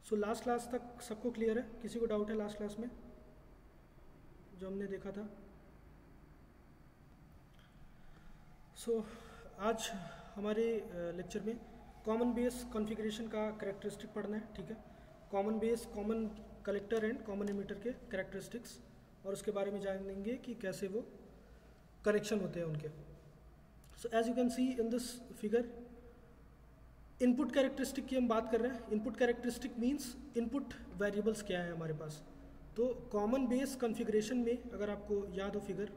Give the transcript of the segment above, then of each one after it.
So last class तक सबको clear है? किसी को डाउट है लास्ट क्लास में जो हमने देखा था? सो आज हमारे लेक्चर में कॉमन बेस कॉन्फ़िगरेशन का कैरेक्टरिस्टिक पढ़ना है, ठीक है। Common base, common collector and common emitter के कैरेक्टरिस्टिक्स, और उसके बारे में जानेंगे कि कैसे वो कनेक्शन होते हैं उनके। So as you can see in this figure, input characteristic की हम बात कर रहे हैं। Input characteristic means input variables क्या है हमारे पास। तो कॉमन बेस कॉन्फ़िगरेशन में अगर आपको याद हो फिगर,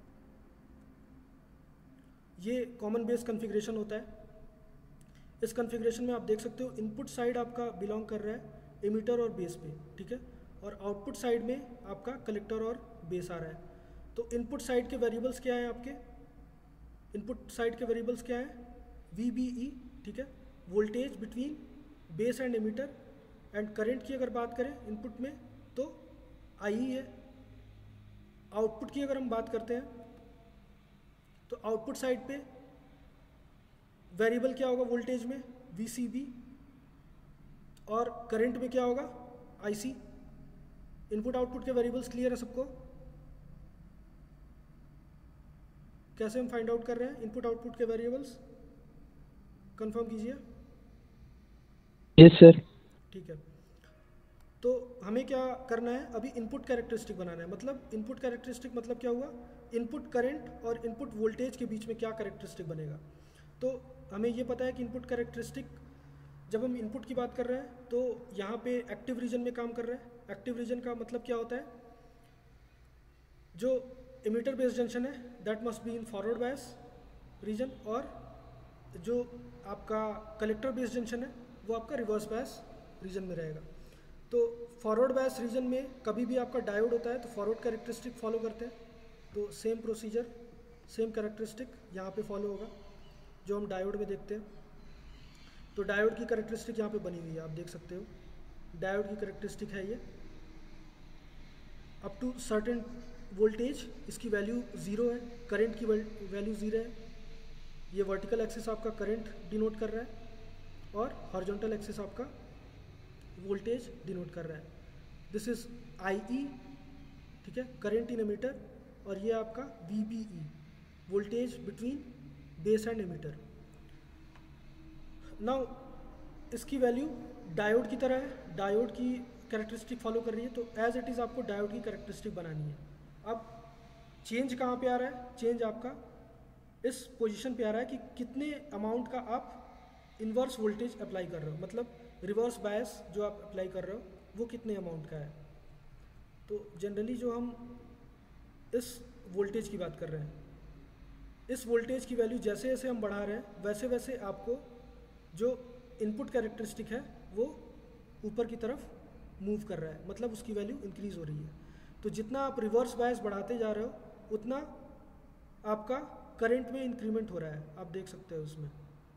ये कॉमन बेस कॉन्फ़िगरेशन होता है। इस कॉन्फ़िगरेशन में आप देख सकते हो इनपुट साइड आपका बिलोंग कर रहा है एमिटर और बेस पे, ठीक है, और आउटपुट साइड में आपका कलेक्टर और बेस आ रहा है। तो इनपुट साइड के वेरिएबल्स क्या हैं आपके? इनपुट साइड के वेरिएबल्स क्या हैं? VBE, ठीक है, voltage between base and emitter, and current की अगर बात करें इनपुट में तो IE है। आउटपुट की अगर हम बात करते हैं तो आउटपुट साइड पे वेरिएबल क्या होगा वोल्टेज में? VCB, और करंट में क्या होगा? IC। इनपुट आउटपुट के वेरिएबल्स क्लियर है सबको? कैसे हम फाइंड आउट कर रहे हैं इनपुट आउटपुट के वेरिएबल्स? कंफर्म कीजिए। Yes sir. ठीक है, तो हमें क्या करना है अभी? इनपुट कैरेक्टरिस्टिक बनाना है। मतलब इनपुट कैरेक्टरिस्टिक मतलब क्या हुआ? इनपुट करंट और इनपुट वोल्टेज के बीच में क्या कैरेक्टरिस्टिक बनेगा। तो हमें ये पता है कि इनपुट कैरेक्टरिस्टिक, जब हम इनपुट की बात कर रहे हैं तो यहाँ पे एक्टिव रीजन में काम कर रहे हैं। एक्टिव रीजन का मतलब क्या होता है? जो एमिटर बेस जंक्शन है that must be in forward bias region, और जो आपका कलेक्टर बेस जंक्शन है वो आपका रिवर्स बायस रीजन में रहेगा। तो फॉरवर्ड बायस रीजन में कभी भी आपका डायोड होता है तो फॉरवर्ड कैरेक्टरिस्टिक फॉलो करते हैं। तो सेम प्रोसीजर, सेम कैरेक्टरिस्टिक यहाँ पे फॉलो होगा जो हम डायोड में देखते हैं। तो डायोड की कैरेक्टरिस्टिक यहाँ पे बनी हुई है, आप देख सकते हो। डायोड की कैरेक्टरिस्टिक है ये, अप टू सर्टेन वोल्टेज इसकी वैल्यू 0 है, करंट की वैल्यू 0 है। ये वर्टिकल एक्सिस आपका करंट डिनोट कर रहा है और हॉरिजॉन्टल एक्सिस आपका वोल्टेज डिनोट कर रहा है। दिस इज IE, ठीक है, करंट इन एमिटर, और ये आपका VBE, voltage between base and emitter. Now इसकी वैल्यू डायोड की तरह है, डायोड की कैरेक्टरिस्टिक फॉलो कर रही है। तो एज इट इज़ आपको डायोड की कैरेक्टरिस्टिक बनानी है। अब चेंज कहाँ पे आ रहा है? चेंज आपका इस पोजीशन पे आ रहा है कि कितने अमाउंट का आप इन्वर्स वोल्टेज अप्लाई कर रहे हो, मतलब रिवर्स बायस जो आप अप्लाई कर रहे हो वो कितने अमाउंट का है। तो जनरली जो हम इस वोल्टेज की बात कर रहे हैं, इस वोल्टेज की वैल्यू जैसे जैसे हम बढ़ा रहे हैं वैसे वैसे आपको जो इनपुट कैरेक्टरिस्टिक है वो ऊपर की तरफ मूव कर रहा है, मतलब उसकी वैल्यू इंक्रीज़ हो रही है। तो जितना आप रिवर्स बायस बढ़ाते जा रहे हो उतना आपका करंट में इंक्रीमेंट हो रहा है, आप देख सकते हो उसमें।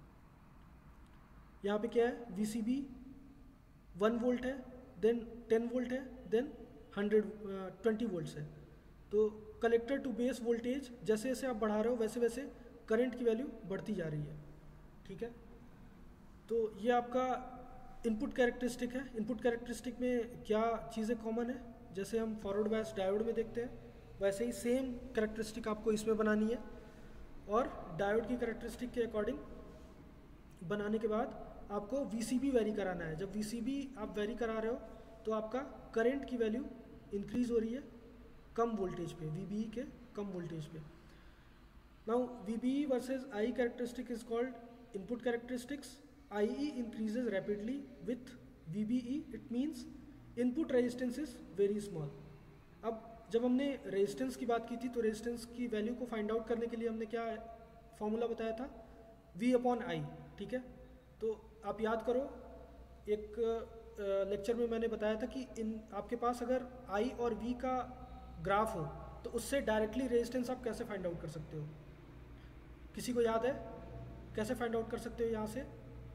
यहाँ पे क्या है? VCB 1 वोल्ट है, देन 10 वोल्ट है, देन 120 वोल्ट्स है। तो कलेक्टर टू बेस वोल्टेज जैसे जैसे आप बढ़ा रहे हो वैसे वैसे करंट की वैल्यू बढ़ती जा रही है, ठीक है। तो ये आपका इनपुट कैरेक्टरिस्टिक है। इनपुट कैरेक्टरिस्टिक में क्या चीज़ें कॉमन है? जैसे हम फॉरवर्ड बायस डायोड में देखते हैं वैसे ही सेम कैरेक्टरिस्टिक आपको इसमें बनानी है, और डायोड की कैरेक्टरिस्टिक के अकॉर्डिंग बनाने के बाद आपको VCB वेरी कराना है। जब VCB आप वेरी करा रहे हो तो आपका करंट की वैल्यू इंक्रीज़ हो रही है कम वोल्टेज पे, VBE के कम वोल्टेज पे। Now VBE versus IE characteristic is called input characteristics. IE increases rapidly with VBE, it means input resistance is very small. अब जब हमने रेजिस्टेंस की बात की थी तो रेजिस्टेंस की वैल्यू को फाइंड आउट करने के लिए हमने क्या फॉर्मूला बताया था? V/I, ठीक है। तो आप याद करो, एक लेक्चर में मैंने बताया था कि इन आपके पास अगर I और V का ग्राफ हो तो उससे डायरेक्टली रेजिस्टेंस आप कैसे फाइंड आउट कर सकते हो? किसी को याद है कैसे फाइंड आउट कर सकते हो यहाँ से?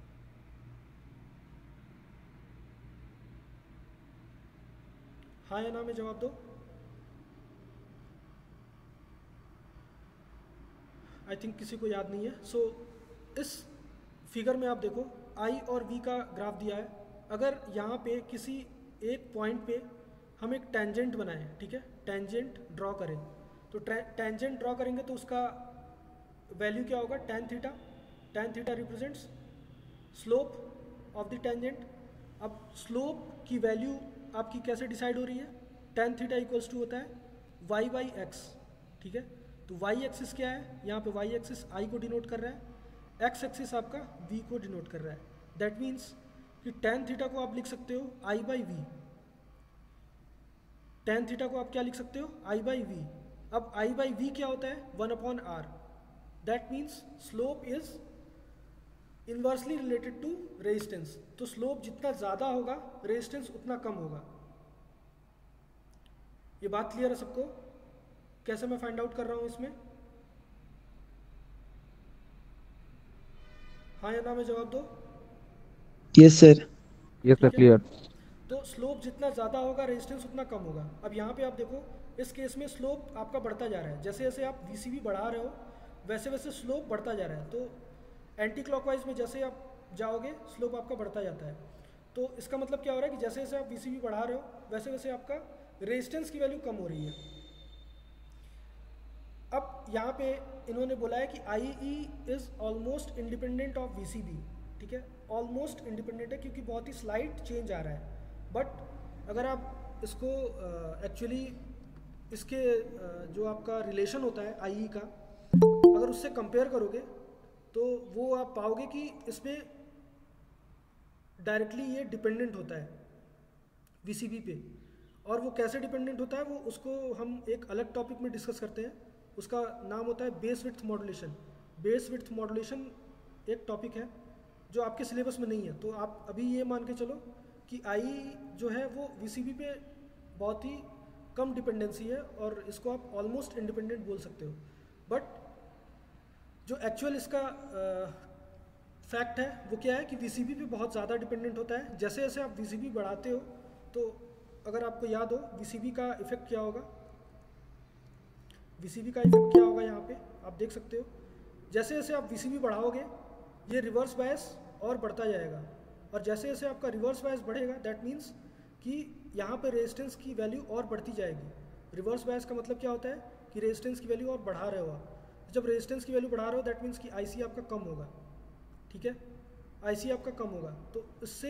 हाँ या ना में जवाब दो। आई थिंक किसी को याद नहीं है। सो इस फिगर में आप देखो I और V का ग्राफ दिया है, अगर यहाँ पे किसी एक पॉइंट पे हम एक टेंजेंट बनाएं, ठीक है, टेंजेंट ड्रॉ करें, तो टेंजेंट ड्रॉ करेंगे तो उसका वैल्यू क्या होगा, tan theta represents slope of the tangent. अब स्लोप की वैल्यू आपकी कैसे डिसाइड हो रही है, tan थीटा इक्वल्स टू होता है y बाई एक्स, ठीक है। तो y एक्सिस क्या है, यहाँ पे y एक्सिस i को डिनोट कर रहा है, x एक्सिस आपका v को डिनोट कर रहा है। दैट मीन्स कि tan थीटा को आप लिख सकते हो i by V, tan theta को आप क्या लिख सकते हो, i बाई वी। अब i बाई वी क्या होता है, 1/r। That means slope is inversely related to resistance. तो स्लोप जितना ज़्यादा होगा रेजिस्टेंस उतना कम होगा। ये बात क्लियर है सबको, कैसे मैं फाइंड आउट कर रहा हूँ इसमें, हाँ या ना में जवाब दो। Yes sir. यस सर, ठीक है, क्लियर। तो स्लोप जितना ज़्यादा होगा रेजिस्टेंस उतना कम होगा। अब यहाँ पे आप देखो, इस केस में स्लोप आपका बढ़ता जा रहा है, जैसे जैसे आप वीसीबी बढ़ा रहे हो वैसे वैसे स्लोप बढ़ता जा रहा है। तो एंटी क्लॉकवाइज में जैसे आप जाओगे स्लोप आपका बढ़ता जाता है। तो इसका मतलब क्या हो रहा है कि जैसे जैसे आप वीसीबी बढ़ा रहे हो वैसे वैसे आपका रेजिस्टेंस की वैल्यू कम हो रही है। अब यहाँ पे इन्होंने बोला है कि IE is almost independent of VCB, ठीक है, ऑलमोस्ट इंडिपेंडेंट है क्योंकि बहुत ही स्लाइट चेंज आ रहा है। बट अगर आप इसको एक्चुअली इसके जो आपका रिलेशन होता है IE का, अगर उससे कंपेयर करोगे तो वो आप पाओगे कि इसमें डायरेक्टली ये डिपेंडेंट होता है VCB पे। और वो कैसे डिपेंडेंट होता है वो उसको हम एक अलग टॉपिक में डिस्कस करते हैं, उसका नाम होता है base width modulation. Base width modulation एक टॉपिक है जो आपके सिलेबस में नहीं है। तो आप अभी ये मान के चलो कि IE जो है वो VCB पे बहुत ही कम डिपेंडेंसी है और इसको आप ऑलमोस्ट इंडिपेंडेंट बोल सकते हो। बट जो एक्चुअल इसका फैक्ट है वो क्या है कि VCB पे बहुत ज़्यादा डिपेंडेंट होता है। जैसे जैसे आप VCB बढ़ाते हो तो अगर आपको याद हो VCB का इफेक्ट क्या होगा, VCB का इफेक्ट क्या होगा यहाँ पे आप देख सकते हो। जैसे जैसे आप VCB बढ़ाओगे ये रिवर्स बायस और बढ़ता जाएगा, और जैसे जैसे आपका रिवर्स बायस बढ़ेगा दैट मीन्स कि यहाँ पे रेजिस्टेंस की वैल्यू और बढ़ती जाएगी। रिवर्स बायस का मतलब क्या होता है कि रेजिस्टेंस की वैल्यू और बढ़ा रहे हो आप। जब रेजिस्टेंस की वैल्यू बढ़ा रहे हो दैट मीन्स कि IC आपका कम होगा, ठीक है, IC आपका कम होगा। तो इससे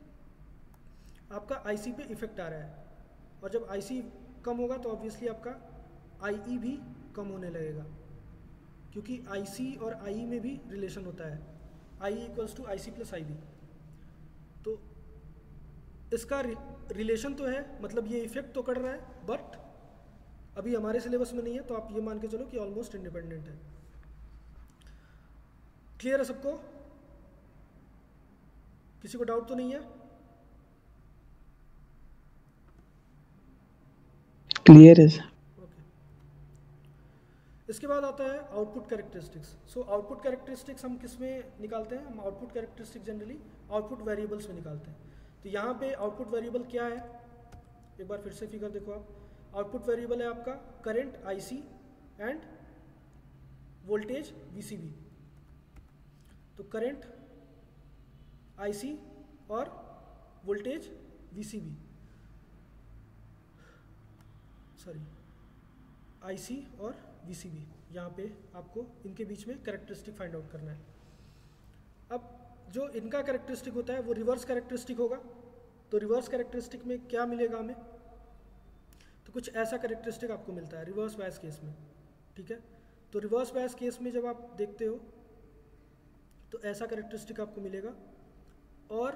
आपका IC पे इफेक्ट आ रहा है, और जब IC कम होगा तो ऑब्वियसली आपका IE भी कम होने लगेगा, क्योंकि IC और IE में भी रिलेशन होता है, IE equals to IC plus IB। तो इसका रिलेशन तो है, मतलब ये इफेक्ट तो कर रहा है, बट अभी हमारे सिलेबस में नहीं है, तो आप ये मान के चलो कि ऑलमोस्ट इंडिपेंडेंट है। क्लियर है सबको, किसी को डाउट तो नहीं है? क्लियर है सर। इसके बाद आता है output characteristics. So output characteristics हम किस में निकालते हैं, हम output characteristics generally output variables में निकालते हैं। तो यहाँ पे आउटपुट वेरिएबल क्या है, एक बार फिर से फिगर देखो आप। आउटपुट वेरिएबल है आपका current IC and voltage VCB। तो करंट IC और वोल्टेज VCB, सॉरी IC और VCB, यहाँ पे आपको इनके बीच में कैरेक्टरिस्टिक फाइंड आउट करना है। अब जो इनका कैरेक्टरिस्टिक होता है वो रिवर्स कैरेक्टरिस्टिक होगा। तो रिवर्स कैरेक्टरिस्टिक में क्या मिलेगा हमें, तो कुछ ऐसा कैरेक्टरिस्टिक आपको मिलता है रिवर्स बायस केस में, ठीक है। तो रिवर्स बायस केस में जब आप देखते हो तो ऐसा कैरेक्टरिस्टिक आपको मिलेगा, और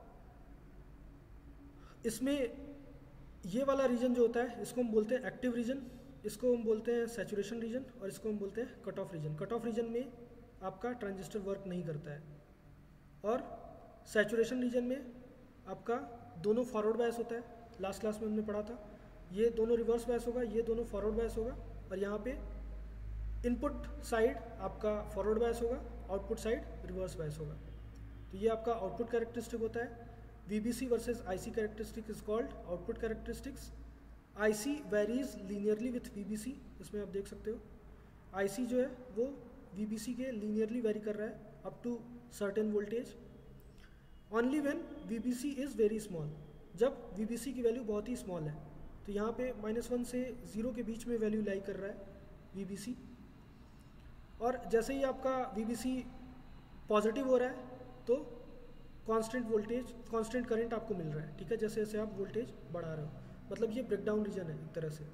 इसमें ये वाला रीजन जो होता है इसको हम बोलते हैं एक्टिव रीजन, इसको हम बोलते हैं सैचुरेशन रीजन, और इसको हम बोलते हैं cut off region. Cut off region में आपका ट्रांजिस्टर वर्क नहीं करता है, और सैचुरेशन रीजन में आपका दोनों फॉरवर्ड बायस होता है। लास्ट क्लास में हमने पढ़ा था, ये दोनों रिवर्स बायस होगा, ये दोनों फॉरवर्ड बायस होगा, और यहाँ पे इनपुट साइड आपका फॉरवर्ड बायस होगा, आउटपुट साइड रिवर्स बायस होगा। तो ये आपका आउटपुट कैरेक्टरिस्टिक होता है। VBC versus IC characteristic is called output characteristics. IC varies linearly with VBC, इसमें आप देख सकते हो IC जो है वो VBC के लीनियरली वेरी कर रहा है up to certain voltage, only when VBC is very small, जब VBC की वैल्यू बहुत ही स्मॉल है। तो यहाँ पे -1 से 0 के बीच में वैल्यू लाई कर रहा है VBC, और जैसे ही आपका VBC पॉजिटिव हो रहा है तो कांस्टेंट वोल्टेज, कांस्टेंट करंट आपको मिल रहा है, ठीक है, जैसे जैसे आप वोल्टेज बढ़ा रहे हो, मतलब ये ब्रेकडाउन रीजन है एक तरह से।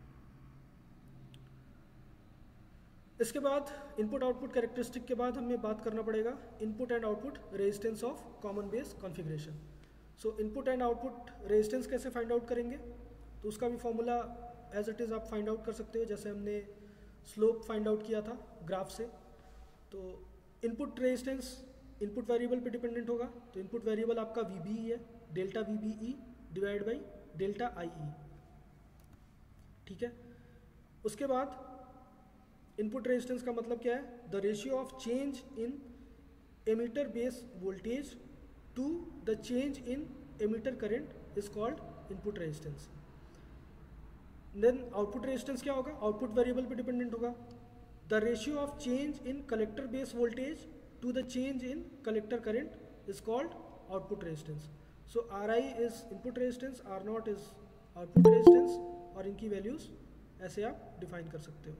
इसके बाद इनपुट आउटपुट कैरेक्टरिस्टिक के बाद हमें बात करना पड़ेगा input and output resistance of common base configuration. So input and output resistance कैसे फाइंड आउट करेंगे, तो उसका भी फॉर्मूला एज इट इज़ आप फाइंड आउट कर सकते हो, जैसे हमने स्लोप फाइंड आउट किया था ग्राफ से। तो इनपुट रेजिस्टेंस इनपुट वेरिएबल पे डिपेंडेंट होगा, तो इनपुट वेरिएबल आपका VBE है, delta VBE divide by delta IE, ठीक है। उसके बाद इनपुट रेजिस्टेंस का मतलब क्या है, the ratio of change in emitter base voltage to the change in emitter current is called input resistance. Then output resistance क्या होगा, आउटपुट वेरिएबल पे डिपेंडेंट होगा, the ratio of change in collector base voltage to the change in collector current is called output resistance. So RI is input resistance, R0 is output resistance, और इनकी values ऐसे आप define कर सकते हो।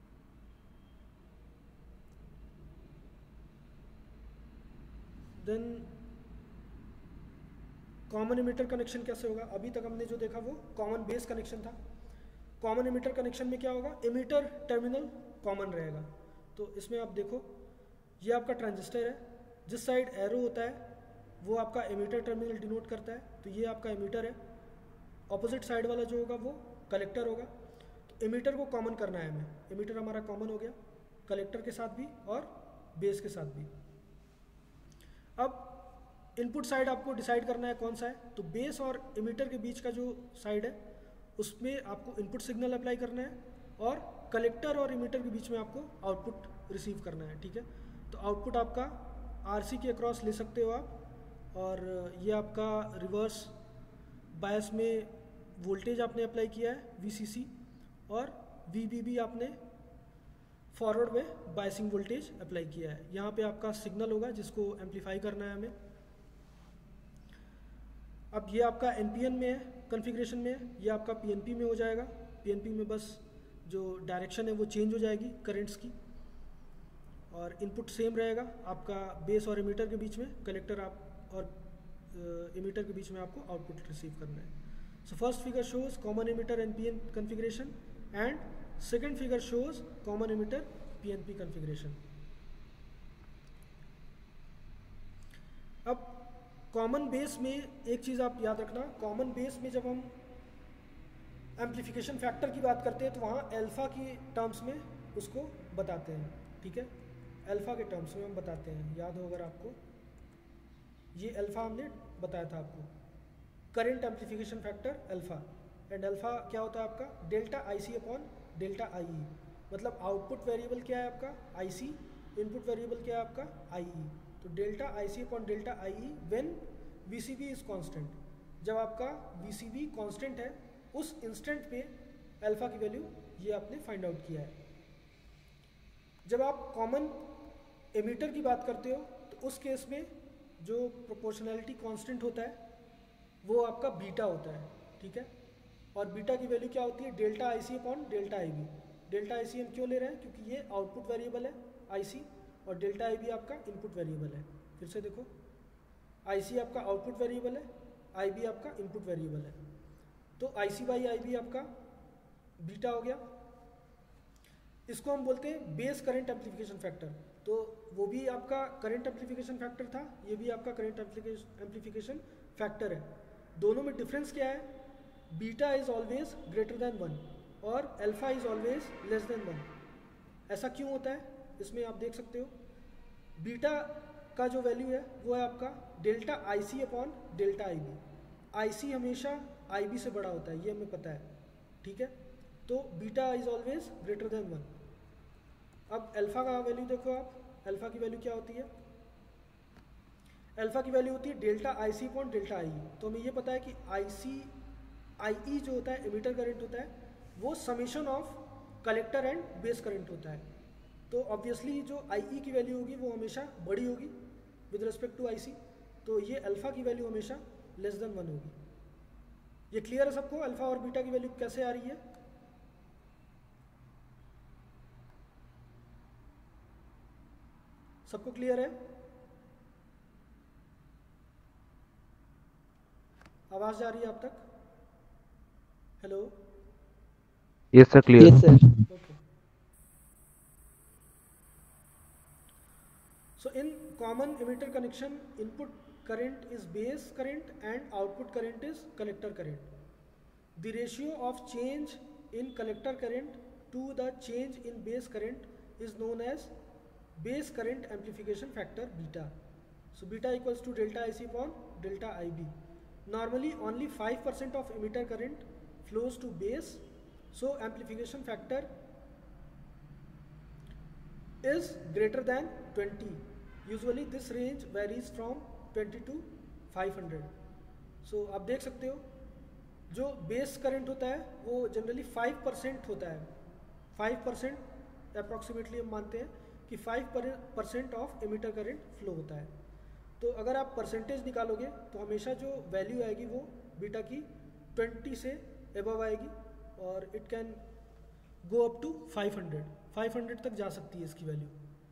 Then common emitter connection कैसे होगा, अभी तक हमने जो देखा वो कॉमन बेस कनेक्शन था। कॉमन एमिटर कनेक्शन में क्या होगा, एमिटर टर्मिनल कॉमन रहेगा। तो इसमें आप देखो ये आपका ट्रांजिस्टर है, जिस साइड एरो होता है वो आपका एमिटर टर्मिनल डिनोट करता है, तो ये आपका एमिटर है। ऑपोजिट साइड वाला जो होगा वो कलेक्टर होगा। तो एमिटर को कॉमन करना है हमें, एमिटर हमारा कॉमन हो गया कलेक्टर के साथ भी और बेस के साथ भी। अब इनपुट साइड आपको डिसाइड करना है कौन सा है, तो बेस और एमिटर के बीच का जो साइड है उसमें आपको इनपुट सिग्नल अप्लाई करना है, और कलेक्टर और एमिटर के बीच में आपको आउटपुट रिसीव करना है, ठीक है। तो आउटपुट आपका RC के अक्रॉस ले सकते हो आप, और ये आपका रिवर्स बायस में वोल्टेज आपने अप्लाई किया है VCC, और VBB आपने फॉरवर्ड में बायसिंग वोल्टेज अप्लाई किया है। यहाँ पे आपका सिग्नल होगा जिसको एम्पलीफाई करना है हमें। अब ये आपका NPN में है, कॉन्फ़िगरेशन में है, ये आपका PNP में हो जाएगा। PNP में बस जो डायरेक्शन है वो चेंज हो जाएगी करेंट्स की, और इनपुट सेम रहेगा आपका बेस और एमिटर के बीच में, कलेक्टर आप और एमिटर के बीच में आपको आउटपुट रिसीव करना है। So first figure shows common emitter NPN configuration, and second figure shows common emitter PNP configuration. अब कॉमन बेस में एक चीज़ आप याद रखना, कॉमन बेस में जब हम एम्पलीफिकेशन फैक्टर की बात करते हैं तो वहाँ अल्फ़ा की टर्म्स में उसको बताते हैं, ठीक है, अल्फ़ा के टर्म्स में हम बताते हैं। याद हो अगर आपको, ये अल्फ़ा हमने बताया था आपको, current amplification factor alpha, and alpha क्या होता है आपका delta IC upon delta IE। मतलब आउटपुट वेरिएबल क्या है आपका IC, इनपुट वेरिएबल क्या है आपका IE। तो delta IC upon delta IE when VCB is constant, जब आपका VCB कांस्टेंट है उस इंस्टेंट पे अल्फ़ा की वैल्यू ये आपने फाइंड आउट किया है। जब आप कॉमन एमिटर की बात करते हो तो उस केस में जो प्रोपोर्शनैलिटी कांस्टेंट होता है वो आपका बीटा होता है, ठीक है, और बीटा की वैल्यू क्या होती है delta IC upon delta IB। Delta IC हम क्यों ले रहे हैं, क्योंकि ये आउटपुट वेरिएबल है IC, और डेल्टा IB आपका इनपुट वेरिएबल है। फिर से देखो, IC आपका आउटपुट वेरिएबल है, IB आपका इनपुट वेरिएबल है, तो IC बाई IB आपका बीटा हो गया। इसको हम बोलते हैं बेस करंट एम्पलीफिकेशन फैक्टर, तो वो भी आपका करंट एम्पलीफिकेशन फैक्टर था, ये भी आपका करंट एम्पलीफिकेशन फैक्टर है। दोनों में डिफरेंस क्या है, beta is always greater than 1 और alpha is always less than 1। ऐसा क्यों होता है, इसमें आप देख सकते हो बीटा का जो वैल्यू है वो है आपका delta IC upon delta IB। IC हमेशा IB से बड़ा होता है, ये हमें पता है, ठीक है, तो beta is always greater than 1। अब अल्फा का वैल्यू देखो आप, अल्फा की वैल्यू क्या होती है, अल्फा की वैल्यू होती है delta IC upon delta IE। तो हमें ये पता है कि IE जो होता है एमिटर करंट होता है वो summation of collector and base current होता है। तो ऑब्वियसली जो IE की वैल्यू होगी वो हमेशा बड़ी होगी विद रिस्पेक्ट टू IC। तो ये अल्फ़ा की वैल्यू हमेशा लेस देन 1 होगी। ये क्लियर है सबको, अल्फ़ा और बीटा की वैल्यू कैसे आ रही है? सबको क्लियर है? आवाज़ जा रही है आप तक? Hello? Yes sir, clear. Yes, sir. Okay. So in common emitter connection, input current is base current and output current is collector current. The ratio of change in collector current to the change in base current is known as base current amplification factor beta. So beta equals to delta IC upon delta IB. Normally only 5% of emitter current flows to base, so amplification factor is greater than 20. Usually this range varies from 20 to 500. So आप देख सकते हो जो base current होता है वो generally 5% होता है। 5% अप्रॉक्सीमेटली हम मानते हैं कि 5% ऑफ एमिटर करंट फ्लो होता है। तो अगर आप परसेंटेज निकालोगे तो हमेशा जो वैल्यू आएगी वो बीटा की 20 से एबव आएगी और it can go up to 500 तक जा सकती है इसकी वैल्यू।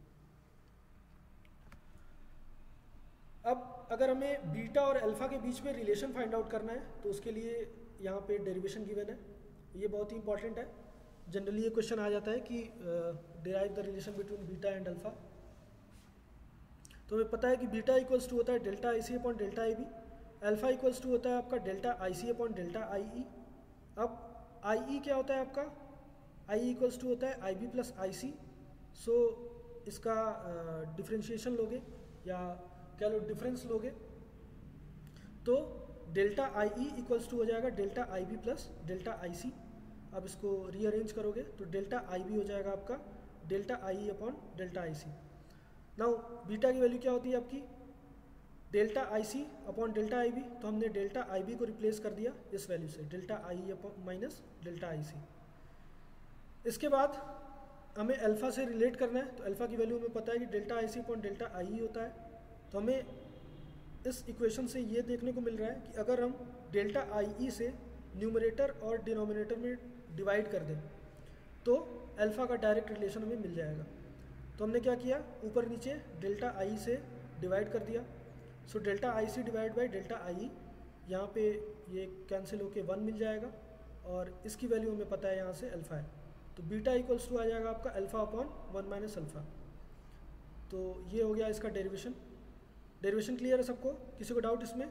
अब अगर हमें बीटा और अल्फ़ा के बीच में रिलेशन फाइंड आउट करना है तो उसके लिए यहाँ पे डेरिवेशन गिवन है, ये बहुत ही इंपॉर्टेंट है। जनरली ये क्वेश्चन आ जाता है कि derive the relation between beta and alpha. तो हमें पता है कि बीटा इक्वल्स टू होता है delta I C upon delta I B, alpha equals to होता है आपका delta I C upon delta I E. अब आई ई क्या होता है आपका? आई इक्वल्स टू होता है आई बी प्लस आई सी। सो इसका डिफ्रेंशिएशन लोगे या क्या लो डिफरेंस लोगे तो delta I E equals to हो जाएगा delta I B plus delta I C. अब इसको रीअरेंज करोगे तो डेल्टा आई बी हो जाएगा आपका delta I E upon delta I C. Now beta की वैल्यू क्या होती है आपकी? Delta I C upon delta I B. तो हमने डेल्टा आई बी को रिप्लेस कर दिया इस वैल्यू से delta I E upon minus delta I C. इसके बाद हमें अल्फ़ा से रिलेट करना है तो अल्फ़ा की वैल्यू हमें पता है कि delta I C upon delta I E होता है। तो हमें इस इक्वेशन से ये देखने को मिल रहा है कि अगर हम डेल्टा आई ई से न्यूमरेटर और डिनोमिनेटर में डिवाइड कर दें तो अल्फ़ा का डायरेक्ट रिलेशन हमें मिल जाएगा। तो हमने क्या किया, ऊपर नीचे डेल्टा आई से डिवाइड कर दिया। So delta I C divide by delta I, यहाँ पे ये कैंसिल होके 1 मिल जाएगा और इसकी वैल्यू हमें पता है यहाँ से अल्फ़ा है। तो बीटा इक्वल्स टू आ जाएगा आपका अल्फ़ा अपॉन 1 माइनस अल्फ़ा। तो ये हो गया इसका डेरिवेशन। डेरिवेशन क्लियर है सबको? किसी को डाउट इसमें?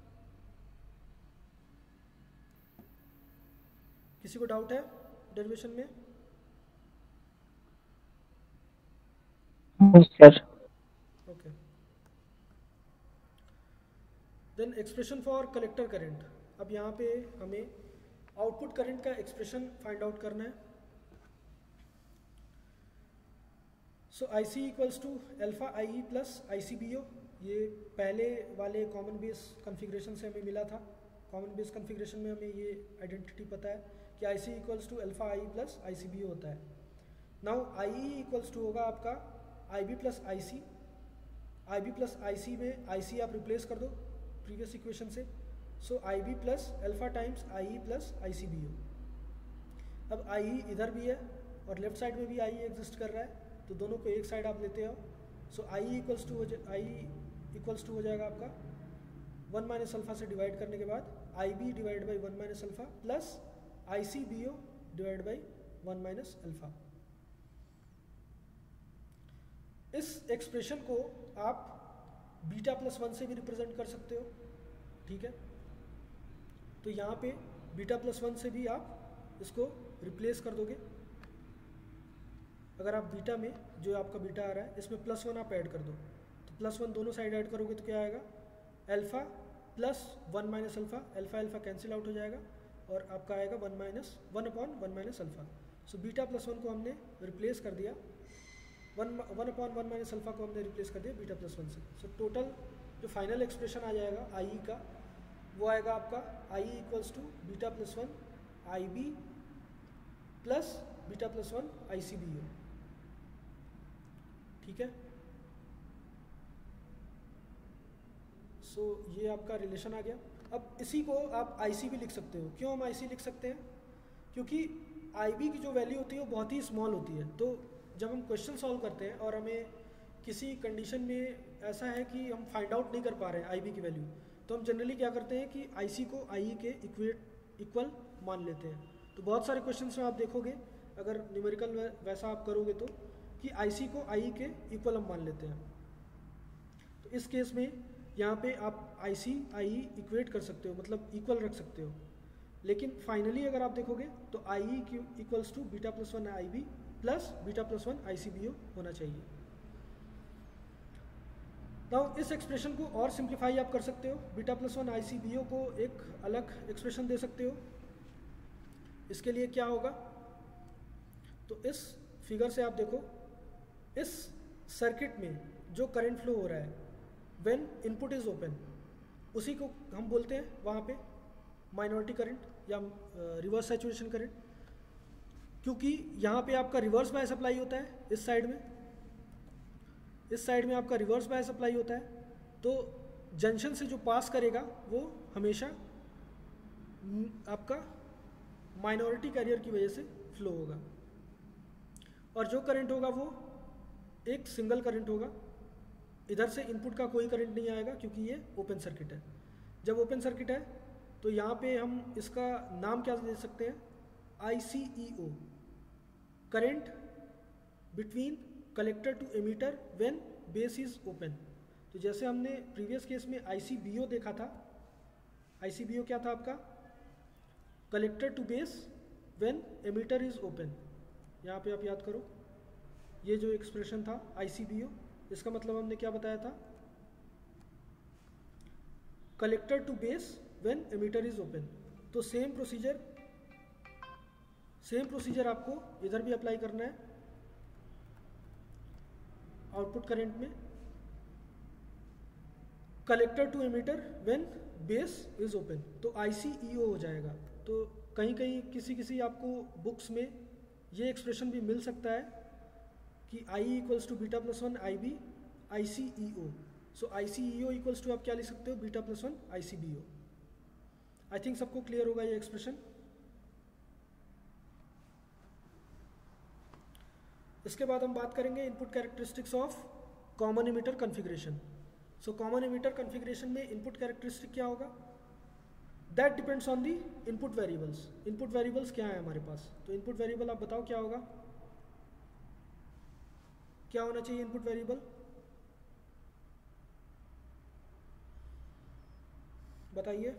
किसी को डाउट है डेरिवेशन में? Sir okay. Then expression for collector current. अब यहाँ पे हमें आउटपुट करंट का एक्सप्रेशन फाइंड आउट करना है। So I C equals to alpha I E plus I C B O. ये पहले वाले कॉमन बेस कॉन्फ़िगरेशन से हमें मिला था। कॉमन बेस कॉन्फ़िगरेशन में हमें ये आइडेंटिटी पता है कि I C equals to alpha I plus I C B होता है। Now I E equals to होगा आपका I B plus I C. I B plus I C में आई सी आप रिप्लेस कर दो प्रीवियस इक्वेशन से। So I B plus alpha times I E plus I C B हो। अब I ई इधर भी है और लेफ्ट साइड में भी आई ई एग्जिस्ट कर रहा है, तो दोनों को एक साइड आप लेते हो। सो आई इक्वल्स टू हो जाएगा आपका 1 माइनस अल्फ़ा से डिवाइड करने के बाद I B divide by 1 minus alpha plus I C B O divide by 1 minus alpha. इस एक्सप्रेशन को आप बीटा प्लस 1 से भी रिप्रेजेंट कर सकते हो, ठीक है। तो यहाँ पे बीटा प्लस 1 से भी आप इसको रिप्लेस कर दोगे। अगर आप बीटा में जो आपका बीटा आ रहा है इसमें प्लस 1 आप ऐड कर दो, तो प्लस 1 दोनों साइड ऐड करोगे तो क्या आएगा, alpha plus 1 minus alpha, alpha alpha cancel out हो जाएगा और आपका आएगा 1 upon 1 minus alpha. So beta plus 1 को हमने रिप्लेस कर दिया, 1 अपॉन 1 माइनस अल्फ़ा को हमने रिप्लेस कर दिया बीटा प्लस 1 से। सो टोटल जो फाइनल एक्सप्रेशन आ जाएगा आई ई का वो आएगा आपका I E equals to beta plus 1 I B plus beta plus 1 I C B O, ठीक है। सो ये आपका रिलेशन आ गया। अब इसी को आप IC भी लिख सकते हो। क्यों हम IC लिख सकते हैं? क्योंकि IB की जो वैल्यू होती है वो बहुत ही स्मॉल होती है। तो जब हम क्वेश्चन सॉल्व करते हैं और हमें किसी कंडीशन में ऐसा है कि हम फाइंड आउट नहीं कर पा रहे हैं IB की वैल्यू, तो हम जनरली क्या करते हैं कि IC को IE के इक्वल मान लेते हैं। तो बहुत सारे क्वेश्चंस में आप देखोगे, अगर न्यूमेरिकल वैसा आप करोगे तो, कि IC को IE के इक्वल हम मान लेते हैं। तो इस केस में यहाँ पे आप IC IE इक्वेट कर सकते हो, मतलब इक्वल रख सकते हो। लेकिन फाइनली अगर आप देखोगे तो IE equals to beta plus 1 IB plus beta plus 1 ICBO होना चाहिए। नाउ इस एक्सप्रेशन को और सिंप्लीफाई आप कर सकते हो। बीटा प्लस 1 ICBO को एक अलग एक्सप्रेशन दे सकते हो। इसके लिए क्या होगा, तो इस फिगर से आप देखो, इस सर्किट में जो करंट फ्लो हो रहा है व्हेन इनपुट इज ओपन, उसी को हम बोलते हैं वहाँ पे माइनॉरिटी करंट या रिवर्स सैचुरेशन करंट, क्योंकि यहाँ पे आपका रिवर्स बायस अप्लाई होता है। इस साइड में आपका रिवर्स बायस अप्लाई होता है, तो जंक्शन से जो पास करेगा वो हमेशा आपका माइनॉरिटी कैरियर की वजह से फ्लो होगा, और जो करंट होगा वो एक सिंगल करंट होगा। इधर से इनपुट का कोई करंट नहीं आएगा क्योंकि ये ओपन सर्किट है। जब ओपन सर्किट है तो यहाँ पे हम इसका नाम क्या दे सकते हैं, ICEO, current between collector to emitter when base is open. तो जैसे हमने प्रीवियस केस में ICBO देखा था, ICBO क्या था आपका, collector to base when emitter is open. यहाँ पे आप याद करो, ये जो एक्सप्रेशन था ICBO, इसका मतलब हमने क्या बताया था, collector to base when emitter is open. तो सेम प्रोसीजर आपको इधर भी अप्लाई करना है आउटपुट करंट में, collector to emitter when base is open, तो ICEO हो जाएगा। तो कहीं किसी आपको बुक्स में ये एक्सप्रेशन भी मिल सकता है कि I equals to beta plus 1 IB ICEO। So ICEO equals to आप क्या लिख सकते हो, beta plus 1 ICBO। I think सबको क्लियर होगा ये एक्सप्रेशन। इसके बाद हम बात करेंगे input characteristics of common emitter configuration. So common emitter configuration में इनपुट कैरेक्टरिस्टिक क्या होगा, that depends on the input variables. Input variables क्या है हमारे पास, तो इनपुट वेरिएबल आप बताओ क्या होगा, क्या होना चाहिए इनपुट वेरिएबल, बताइए।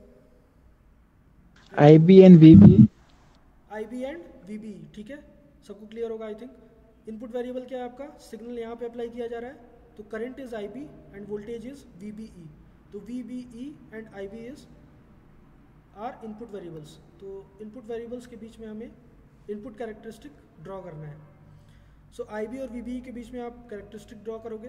IB and VB। IB and VB, ठीक है, सबको क्लियर होगा आई थिंक। इनपुट वेरिएबल क्या है आपका, सिग्नल यहाँ पे अप्लाई किया जा रहा है, तो current is IB and voltage is VBE। तो VBE and IB is are input variables. तो इनपुट वेरिएबल्स के बीच में हमें इनपुट कैरेक्टरिस्टिक ड्रॉ करना है। सो IB और VBE के बीच में आप कैरेक्टरिस्टिक ड्रॉ करोगे।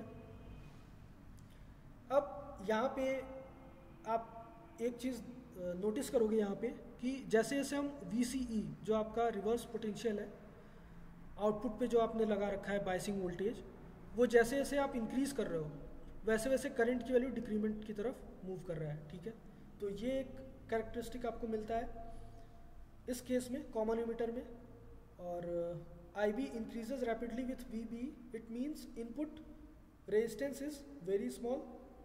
अब यहाँ पे आप एक चीज़ नोटिस करोगे यहाँ पे कि जैसे जैसे हम VCE जो आपका रिवर्स पोटेंशियल है, आउटपुट पे जो आपने लगा रखा है बायसिंग वोल्टेज, वो जैसे जैसे आप इंक्रीज़ कर रहे हो वैसे वैसे करंट की वैल्यू डिक्रीमेंट की तरफ मूव कर रहा है, ठीक है। तो ये एक कैरेक्टरिस्टिक आपको मिलता है इस केस में कॉमन एमिटर में। और IB increases rapidly with VBE, it means input resistance is very small.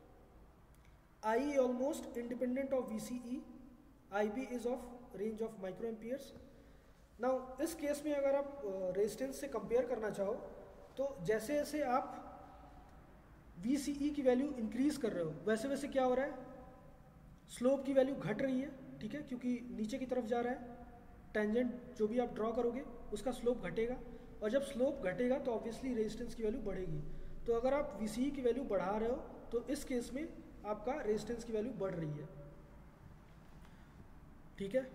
IE almost independent of VCE, IB is of range of micro amperes. Now इस केस में अगर आप रेजिस्टेंस से कंपेयर करना चाहो तो जैसे जैसे आप VCE की वैल्यू इंक्रीज कर रहे हो वैसे वैसे क्या हो रहा है, स्लोप की वैल्यू घट रही है, ठीक है, क्योंकि नीचे की तरफ जा रहा है। टेंजेंट जो भी आप ड्रॉ करोगे उसका स्लोप घटेगा, और जब स्लोप घटेगा तो ऑब्वियसली रेजिस्टेंस की वैल्यू बढ़ेगी। तो अगर आप VCE की वैल्यू बढ़ा रहे हो तो इस केस में आपका रेजिस्टेंस की वैल्यू बढ़ रही है, ठीक है।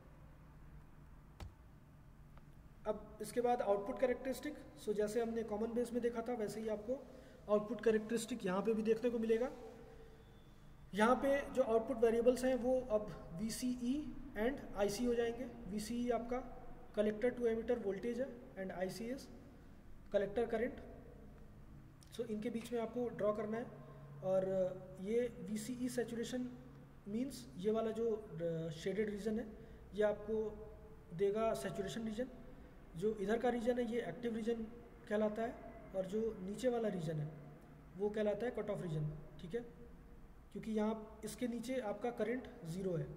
अब इसके बाद आउटपुट कैरेक्टरिस्टिक। सो जैसे हमने कॉमन बेस में देखा था वैसे ही आपको आउटपुट कैरेक्टरिस्टिक यहाँ पे भी देखने को मिलेगा। यहाँ पे जो आउटपुट वेरिएबल्स हैं वो अब VCE एंड IC हो जाएंगे। VCE आपका कलेक्टर टू एमिटर वोल्टेज है and IC is collector current. So इनके बीच में आपको ड्रॉ करना है। और ये VCE सैचुरेशन मींस ये वाला जो शेडेड रीजन है ये आपको देगा सैचुरेशन रीजन। जो इधर का रीजन है ये एक्टिव रीजन कहलाता है, और जो नीचे वाला रीजन है वो कहलाता है कट ऑफ रीजन, ठीक है, क्योंकि यहाँ इसके नीचे आपका करंट 0 है।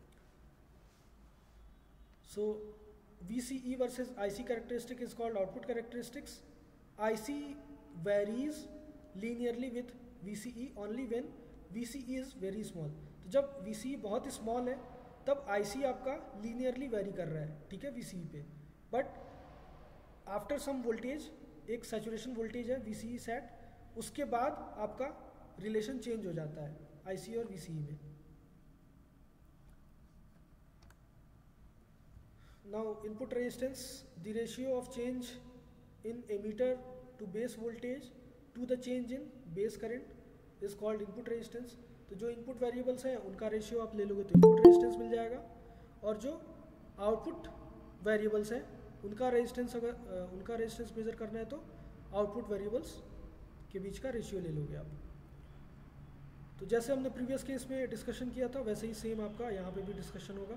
So VCE versus IC characteristic is called output characteristics. IC varies linearly with VCE only when VCE is very small. तो जब VCE बहुत स्मॉल है तब IC आपका लीनियरली वेरी कर रहा है, ठीक है, VCE पे। बट आफ्टर सम वोल्टेज, एक सैचुरेशन वोल्टेज है VCE सेट, उसके बाद आपका रिलेशन चेंज हो जाता है IC और VCE में। Now input resistance, the ratio of change in emitter to base voltage to the change in base current is called input resistance. तो जो इनपुट वेरिएबल्स हैं उनका रेशियो आप ले लोगे तो इनपुट रेजिस्टेंस मिल जाएगा, और जो आउटपुट वेरिएबल्स हैं उनका रेजिस्टेंस, अगर उनका रेजिस्टेंस मेजर करना है तो आउटपुट वेरिएबल्स के बीच का रेशियो ले लोगे आप। तो जैसे हमने प्रीवियस केस में डिस्कशन किया था वैसे ही सेम आपका यहाँ पे भी डिस्कशन होगा।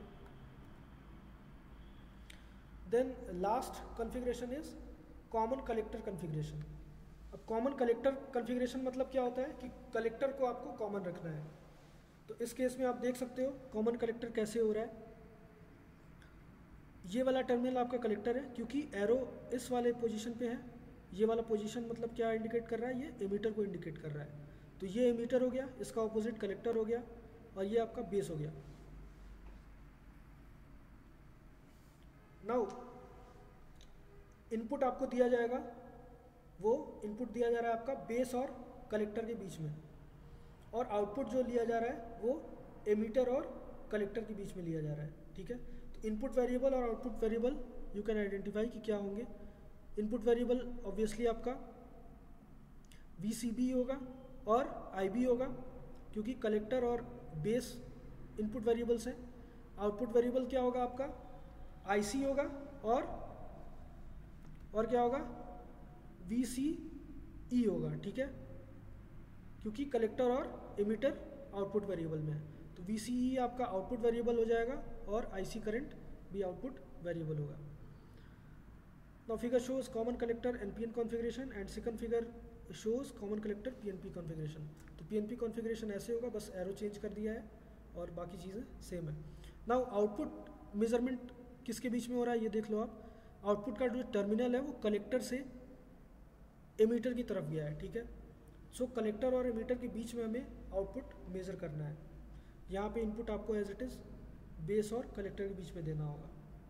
Then last configuration is common collector configuration. अब कॉमन कलेक्टर कॉन्फ़िगरेशन मतलब क्या होता है कि कलेक्टर को आपको कॉमन रखना है। तो इस केस में आप देख सकते हो कॉमन कलेक्टर कैसे हो रहा है। ये वाला टर्मिनल आपका कलेक्टर है, क्योंकि एरो इस वाले पोजीशन पे है। ये वाला पोजीशन मतलब क्या इंडिकेट कर रहा है, ये एमीटर को इंडिकेट कर रहा है। तो ये एमीटर हो गया, इसका ऑपोजिट कलेक्टर हो गया, और ये आपका बेस हो गया। नाउ इनपुट आपको दिया जाएगा, वो इनपुट दिया जा रहा है आपका बेस और कलेक्टर के बीच में, और आउटपुट जो लिया जा रहा है वो एमीटर और कलेक्टर के बीच में लिया जा रहा है, ठीक है। तो इनपुट वेरिएबल और output variable you can identify कि क्या होंगे। इनपुट वेरिएबल ऑब्वियसली आपका VCB होगा और IB होगा, क्योंकि कलेक्टर और बेस इनपुट वेरिएबल्स हैं। आउटपुट वेरिएबल क्या होगा आपका, IC होगा, और क्या होगा, VCE होगा, ठीक है, क्योंकि कलेक्टर और एमीटर आउटपुट वेरिएबल में है। तो VCE आपका आउटपुट वेरिएबल हो जाएगा और IC करंट भी आउटपुट वेरिएबल होगा। Now figure shows common collector NPN configuration and second figure shows common collector PNP configuration। तो PNP configuration ऐसे होगा, बस एरो चेंज कर दिया है और बाकी चीज़ें सेम है। Now आउटपुट मेजरमेंट किसके बीच में हो रहा है ये देख लो आप। आउटपुट का जो टर्मिनल है वो कलेक्टर से एमीटर की तरफ गया है, ठीक है। सो कलेक्टर और एमीटर के बीच में हमें आउटपुट मेजर करना है। यहाँ पे इनपुट आपको एज इट इज़ बेस और कलेक्टर के बीच में देना होगा।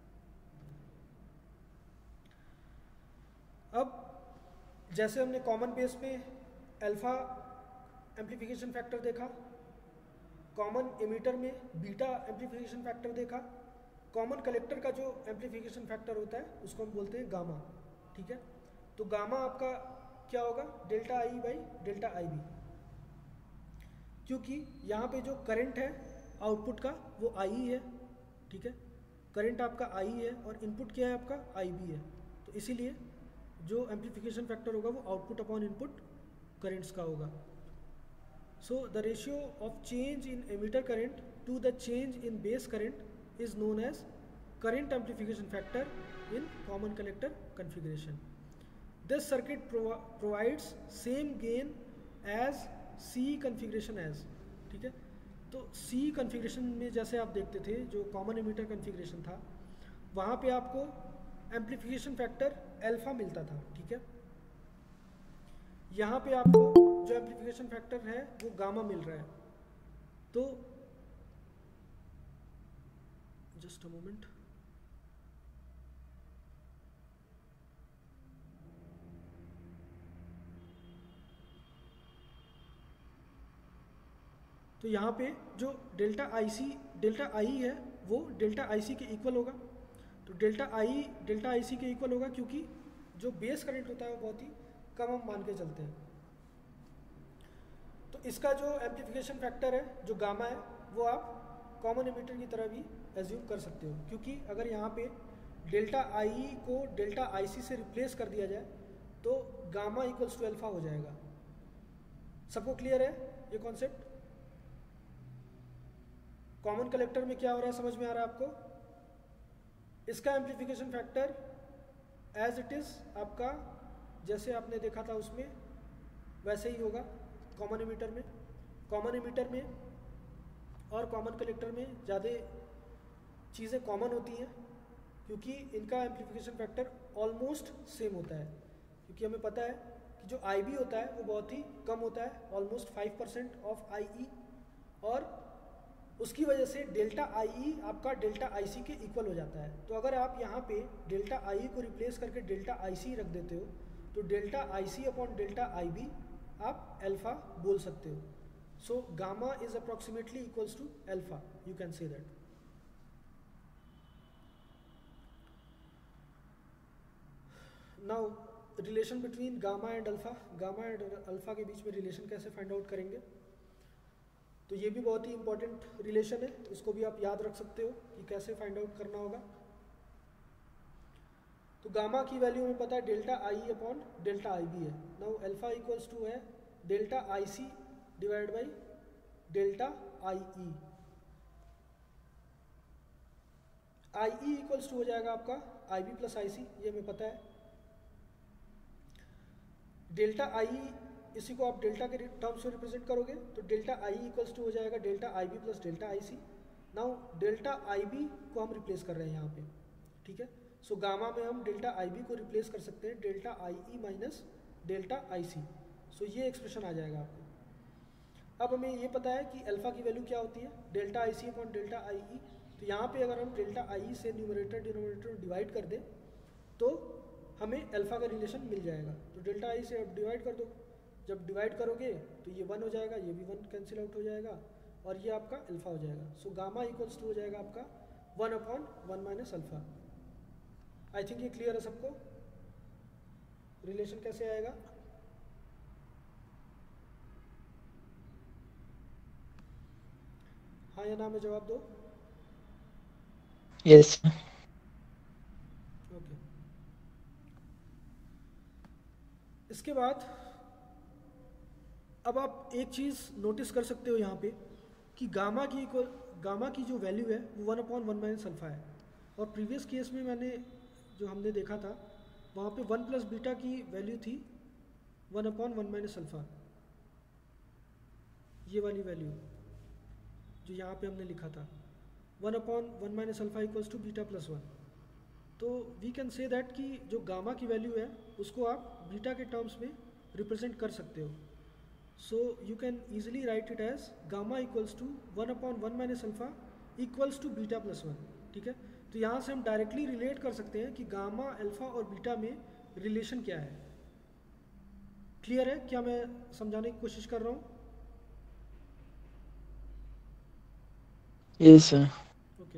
अब जैसे हमने कॉमन बेस में अल्फा एम्प्लीफिकेशन फैक्टर देखा, कॉमन एमीटर में बीटा एम्प्लीफिकेशन फैक्टर देखा, कॉमन कलेक्टर का जो एम्प्लीफिकेशन फैक्टर होता है उसको हम बोलते हैं गामा, ठीक है। तो गामा आपका क्या होगा, delta I by delta IB, क्योंकि यहाँ पे जो करंट है आउटपुट का वो IE है, ठीक है। करंट आपका IE है और इनपुट क्या है आपका IB है, तो इसीलिए जो एम्प्लीफिकेशन फैक्टर होगा वो आउटपुट अपॉन इनपुट करेंट्स का होगा। So the ratio of change in emitter current to the change in base current is known as current amplification factor in common collector configuration. This circuit provides same gain as C configuration as, ठीक है। तो C configuration में जैसे आप देखते थे जो common ammeter configuration था वहाँ पे आपको एम्प्लीफिकेशन फैक्टर अल्फा मिलता था, ठीक है। यहाँ पे आपको जो एम्प्लीफिकेशन फैक्टर है वो गामा मिल रहा है। तो जस्ट अ मोमेंट, तो यहाँ पे जो डेल्टा आई है वो डेल्टा IC के इक्वल होगा। तो डेल्टा IC के इक्वल होगा क्योंकि जो बेस करंट होता है वो बहुत ही कम हम मान के चलते हैं। तो इसका जो एम्प्लीफिकेशन फैक्टर है जो गामा है वो आप कॉमन एमीटर की तरह भी एज्यूम कर सकते हो, क्योंकि अगर यहाँ पे डेल्टा IE को डेल्टा IC से रिप्लेस कर दिया जाए तो गामा इक्वल्स टू अल्फा हो जाएगा। सबको क्लियर है ये कॉन्सेप्ट? कॉमन कलेक्टर में क्या हो रहा है समझ में आ रहा है आपको? इसका amplification factor as it is आपका जैसे आपने देखा था उसमें वैसे ही होगा कॉमन एमिटर में। कॉमन एमिटर में और कॉमन कलेक्टर में ज़्यादा चीज़ें कॉमन होती हैं क्योंकि इनका एम्प्लीफिकेशन फैक्टर ऑलमोस्ट सेम होता है, क्योंकि हमें पता है कि जो IB होता है वो बहुत ही कम होता है, ऑलमोस्ट 5% ऑफ IE, और उसकी वजह से डेल्टा IE आपका डेल्टा IC के इक्वल हो जाता है। तो अगर आप यहाँ पे डेल्टा IE को रिप्लेस करके डेल्टा IC रख देते हो तो delta IC upon delta IB आप अल्फा बोल सकते हो। So gamma is approximately equals to alpha, you can say that. Now relation between gamma and alpha, gamma and alpha के बीच में रिलेशन कैसे फाइंड आउट करेंगे? तो ये भी बहुत ही इंपॉर्टेंट रिलेशन है, इसको भी आप याद रख सकते हो कि कैसे फाइंड आउट करना होगा। तो गामा की वैल्यू हमें पता है delta IE upon delta IB है। नाउ अल्फा इक्वल्स टू है delta IC divide by delta IE। IE equals to हो जाएगा आपका IB प्लस IC, ये हमें पता है। डेल्टा IE इसी को आप डेल्टा के टर्म्स में रिप्रेजेंट करोगे तो डेल्टा IE इक्वल्स टू हो जाएगा delta IB plus delta IC। Now delta IB को हम रिप्लेस कर रहे हैं यहाँ पे, ठीक है। सो गामा में हम डेल्टा IB को रिप्लेस कर सकते हैं delta IE minus delta IC। So ये एक्सप्रेशन आ जाएगा आपको। अब हमें ये पता है कि अल्फा की वैल्यू क्या होती है, delta IC upon delta IE। तो यहाँ पे अगर हम डेल्टा IE से न्यूमरेटर डिनोमिनेटर डिवाइड कर दें तो हमें अल्फा का रिलेशन मिल जाएगा। तो डेल्टा IE से अब डिवाइड कर दो, जब डिवाइड करोगे तो ये 1 हो जाएगा, ये भी 1 कैंसिल आउट हो जाएगा और ये आपका अल्फा हो जाएगा। सो गामा इक्वल्स टू हो जाएगा आपका 1 upon 1 minus alpha. I think ये क्लियर है सबको, रिलेशन कैसे आएगा? हाँ या ना में जवाब दो। यस। ओके, इसके बाद अब आप एक चीज़ नोटिस कर सकते हो यहाँ पे कि गामा की जो वैल्यू है वो 1 अपॉन 1 माइनस अल्फा है, और प्रीवियस केस में मैंने जो हमने देखा था वहाँ पे 1 प्लस बीटा की वैल्यू थी 1 अपॉन 1 माइनस अल्फा, ये वाली वैल्यू जो यहाँ पे हमने लिखा था 1 upon 1 minus alpha equals to beta plus 1। तो वी कैन से दैट कि जो गामा की वैल्यू है उसको आप बीटा के टर्म्स में रिप्रेजेंट कर सकते हो। So you can easily write it as gamma equals to 1 upon 1 minus alpha equals to beta plus 1, ठीक है। तो यहाँ से हम डायरेक्टली रिलेट कर सकते हैं कि गामा, अल्फा और बीटा में रिलेशन क्या है। क्लियर है क्या मैं समझाने की कोशिश कर रहा हूँ? Yes sir. Okay,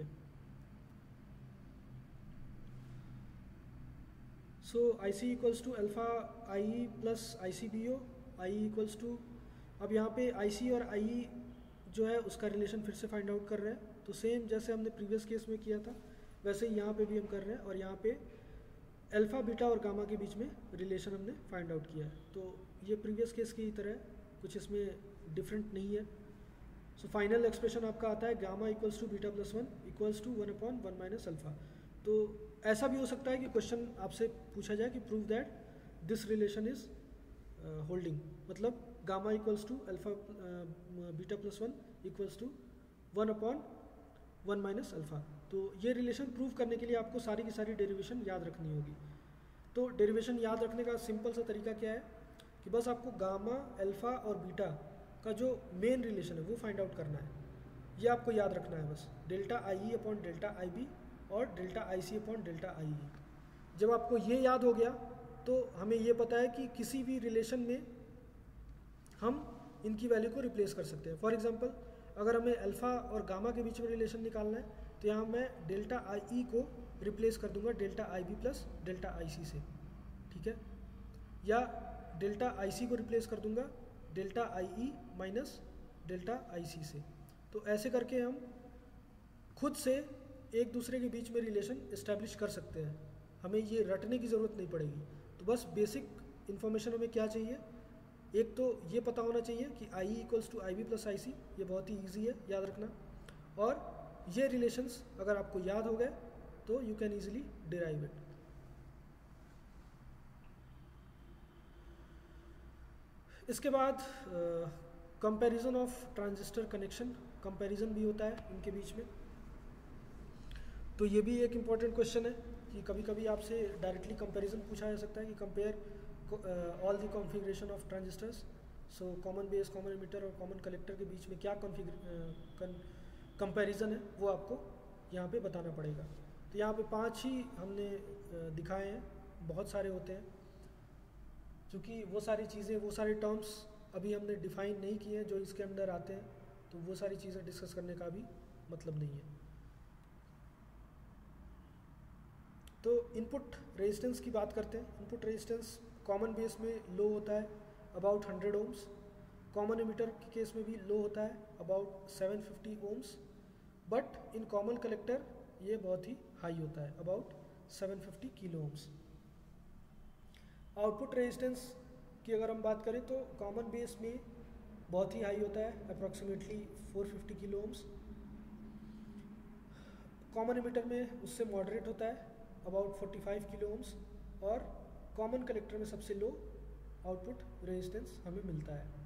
so IC equals to alpha IE plus ICBO, IE equals to, अब यहाँ पे IC और IE जो है उसका रिलेशन फिर से फाइंड आउट कर रहे हैं। तो सेम जैसे हमने प्रीवियस केस में किया था वैसे ही यहाँ पे भी हम कर रहे हैं, और यहाँ पे अल्फा, बीटा और गामा के बीच में रिलेशन हमने फाइंड आउट किया है। तो ये प्रीवियस केस की तरह कुछ इसमें डिफरेंट नहीं है। सो फाइनल एक्सप्रेशन आपका आता है gamma equals to beta plus 1 equals to 1 upon 1 minus alpha. तो ऐसा भी हो सकता है कि क्वेश्चन आपसे पूछा जाए कि prove that this relation is holding, मतलब gamma equals to alpha beta plus 1 equals to 1 upon 1 minus alpha. तो ये रिलेशन प्रूव करने के लिए आपको सारी की सारी डेरिवेशन याद रखनी होगी। तो डेरिवेशन याद रखने का सिंपल सा तरीका क्या है कि बस आपको गामा, अल्फा और बीटा का जो मेन रिलेशन है वो फाइंड आउट करना है। ये आपको याद रखना है बस, delta IE upon delta IB और delta IC upon delta IE। जब आपको ये याद हो गया तो हमें ये पता है कि किसी भी रिलेशन में हम इनकी वैल्यू को रिप्लेस कर सकते हैं। फॉर एग्जांपल अगर हमें अल्फा और गामा के बीच में रिलेशन निकालना है तो यहाँ मैं डेल्टा IE को रिप्लेस कर दूंगा delta IB plus delta IC से, ठीक है, या डेल्टा IC को रिप्लेस कर दूंगा delta IE minus delta IC से। तो ऐसे करके हम खुद से एक दूसरे के बीच में रिलेशन इस्टेब्लिश कर सकते हैं, हमें ये रटने की ज़रूरत नहीं पड़ेगी। तो बस बेसिक इन्फॉर्मेशन हमें क्या चाहिए, एक तो ये पता होना चाहिए कि I equals to I B plus I C, ये बहुत ही ईजी है, याद रखना। और ये रिलेशंस अगर आपको याद हो गए तो you can easily derive it. इसके बाद comparison of transistor connection, comparison भी होता है इनके बीच में। तो ये भी एक इम्पॉर्टेंट क्वेश्चन है कि कभी कभी आपसे डायरेक्टली कंपैरिजन पूछा जा सकता है कि compare all the configuration of transistors. So common base, common emitter और कॉमन कलेक्टर के बीच में क्या कंपैरिजन है वो आपको यहाँ पे बताना पड़ेगा। तो यहाँ पे 5 ही हमने दिखाए हैं, बहुत सारे होते हैं क्योंकि वो सारी चीज़ें, वो सारे टर्म्स अभी हमने डिफाइन नहीं किए हैं जो इसके अंदर आते हैं, तो वो सारी चीज़ें डिस्कस करने का भी मतलब नहीं है। तो इनपुट रेजिस्टेंस की बात करते हैं। इनपुट रेजिस्टेंस कॉमन बेस में लो होता है अबाउट 100 ओम्स, कॉमन एमिटर के केस में भी लो होता है about 750 ohms, but in common collector ये बहुत ही हाई होता है about 750 kilo ohms. Output resistance की अगर हम बात करें तो कॉमन बेस में बहुत ही हाई होता है approximately 450 kilo ohms, common emitter में उससे मॉडरेट होता है अबाउट 45 किलो ओम्स, और कॉमन कलेक्टर में सबसे लो आउटपुट रेजिस्टेंस हमें मिलता है।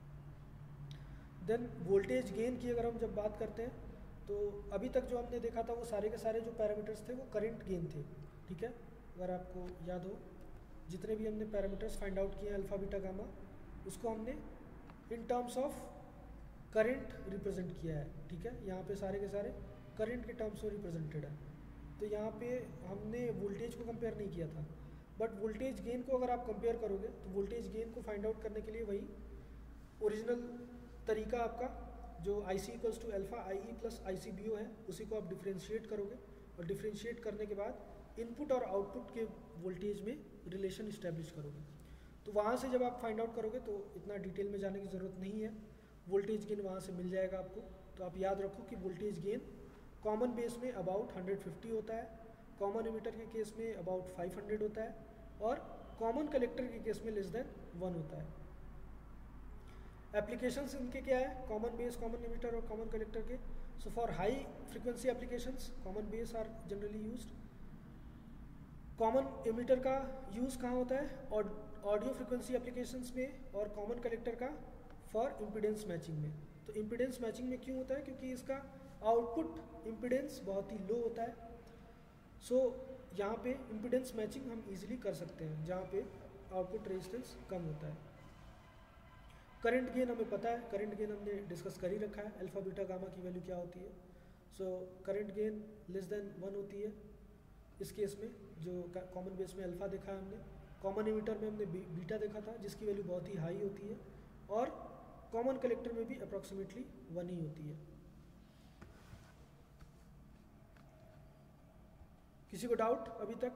देन वोल्टेज गेन की अगर हम जब बात करते हैं तो अभी तक जो हमने देखा था वो सारे के सारे जो पैरामीटर्स थे वो करंट गेन थे, ठीक है। अगर आपको याद हो जितने भी हमने पैरामीटर्स फाइंड आउट किए अल्फा बीटा गामा, उसको हमने in terms of current represent किया है, ठीक है। यहाँ पे सारे के सारे करंट के टर्म्स में रिप्रेजेंटेड है, तो यहाँ पे हमने वोल्टेज को कंपेयर नहीं किया था। बट वोल्टेज गेन को अगर आप कंपेयर करोगे तो वोल्टेज गेन को फाइंड आउट करने के लिए वही ओरिजिनल तरीका आपका जो I C equals to alpha I E plus I C B O है, उसी को आप डिफ्रेंशिएट करोगे, और डिफ्रेंशिएट करने के बाद इनपुट और आउटपुट के वोल्टेज में रिलेशन इस्टेब्लिश करोगे। तो वहाँ से जब आप फाइंड आउट करोगे तो इतना डिटेल में जाने की ज़रूरत नहीं है, वोल्टेज गेन वहाँ से मिल जाएगा आपको। तो आप याद रखो कि वोल्टेज गेन कॉमन बेस में अबाउट 150 होता है, कॉमन एमिटर के केस में अबाउट 500 होता है, और कॉमन कलेक्टर के केस में लेस देन 1 होता है। एप्लीकेशंस इनके क्या है, कॉमन बेस, कॉमन एमिटर और कॉमन कलेक्टर के। So for high frequency applications common base are generally used. Common emitter का यूज़ कहाँ होता है, ऑडियो फ्रीक्वेंसी एप्लीकेशंस में, और कॉमन कलेक्टर का फॉर इम्पीडेंस मैचिंग में। तो इम्पीडेंस मैचिंग में क्यों होता है, क्योंकि इसका आउटपुट इम्पीडेंस बहुत ही लो होता है। सो यहाँ पे इम्पीडेंस मैचिंग हम इजीली कर सकते हैं जहाँ पे आउटपुट रेजिस्टेंस कम होता है। करंट गेन हमें पता है, करंट गेन हमने डिस्कस कर ही रखा है, अल्फा बीटा गामा की वैल्यू क्या होती है। So current gain less than 1 होती है इस केस में, जो कॉमन बेस में अल्फा देखा है हमने। कॉमन एमिटर में हमने बीटा देखा था जिसकी वैल्यू बहुत ही हाई होती है, और कॉमन कलेक्टर में भी अप्रॉक्सीमेटली 1 ही होती है। किसी को डाउट अभी तक?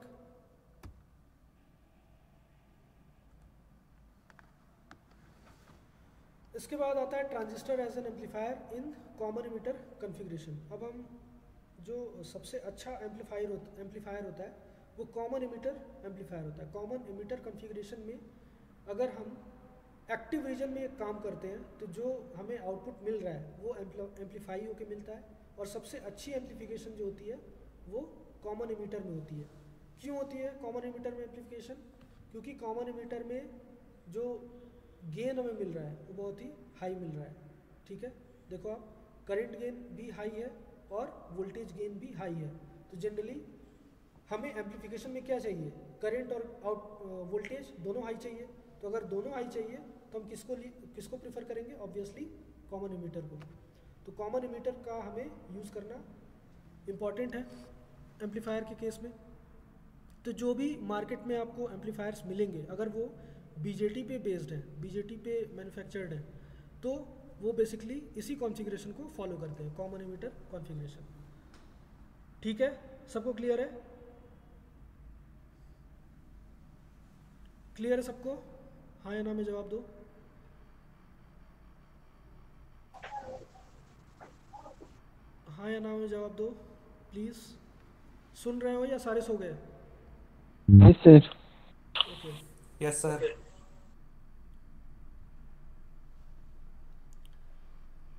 इसके बाद आता है transistor as an amplifier in common emitter configuration. अब हम जो सबसे अच्छा एम्पलीफायर होता है वो कॉमन एमिटर एम्पलीफायर होता है। कॉमन एमिटर कॉन्फ़िगरेशन में अगर हम एक्टिव रीजन में काम करते हैं तो जो हमें आउटपुट मिल रहा है वो एम्पलीफाई होकर मिलता है, और सबसे अच्छी एम्पलीफिकेशन जो होती है वो कॉमन एमिटर में होती है। क्यों होती है कॉमन एमिटर में एम्पलीफिकेशन? क्योंकि कॉमन एमिटर में जो गेन हमें मिल रहा है वो बहुत ही हाई मिल रहा है, ठीक है। देखो आप, करंट गेन भी हाई है और वोल्टेज गेन भी हाई है। तो जनरली हमें एम्पलीफिकेशन में क्या चाहिए, करंट और वोल्टेज दोनों हाई चाहिए। तो अगर दोनों हाई चाहिए तो हम किसको प्रेफर करेंगे? ऑब्वियसली कॉमन एमिटर को। तो कॉमन एमिटर का हमें यूज़ करना इम्पॉर्टेंट है एम्पलीफायर के केस में। तो जो भी मार्केट में आपको एम्पलीफायर्स मिलेंगे अगर वो बीजेटी पे बेस्ड है, बीजेटी पे मैन्युफैक्चर्ड है, तो वो बेसिकली इसी कॉन्फ़िगरेशन को फॉलो करते हैं, कॉमन एमिटर कॉन्फ़िगरेशन। ठीक है, सबको क्लियर है? क्लियर है सबको? हाँ या ना में जवाब दो। हाँ या ना में जवाब दो प्लीज़। सुन रहे हो या सारे सो गए? Yes sir. Okay, yes sir.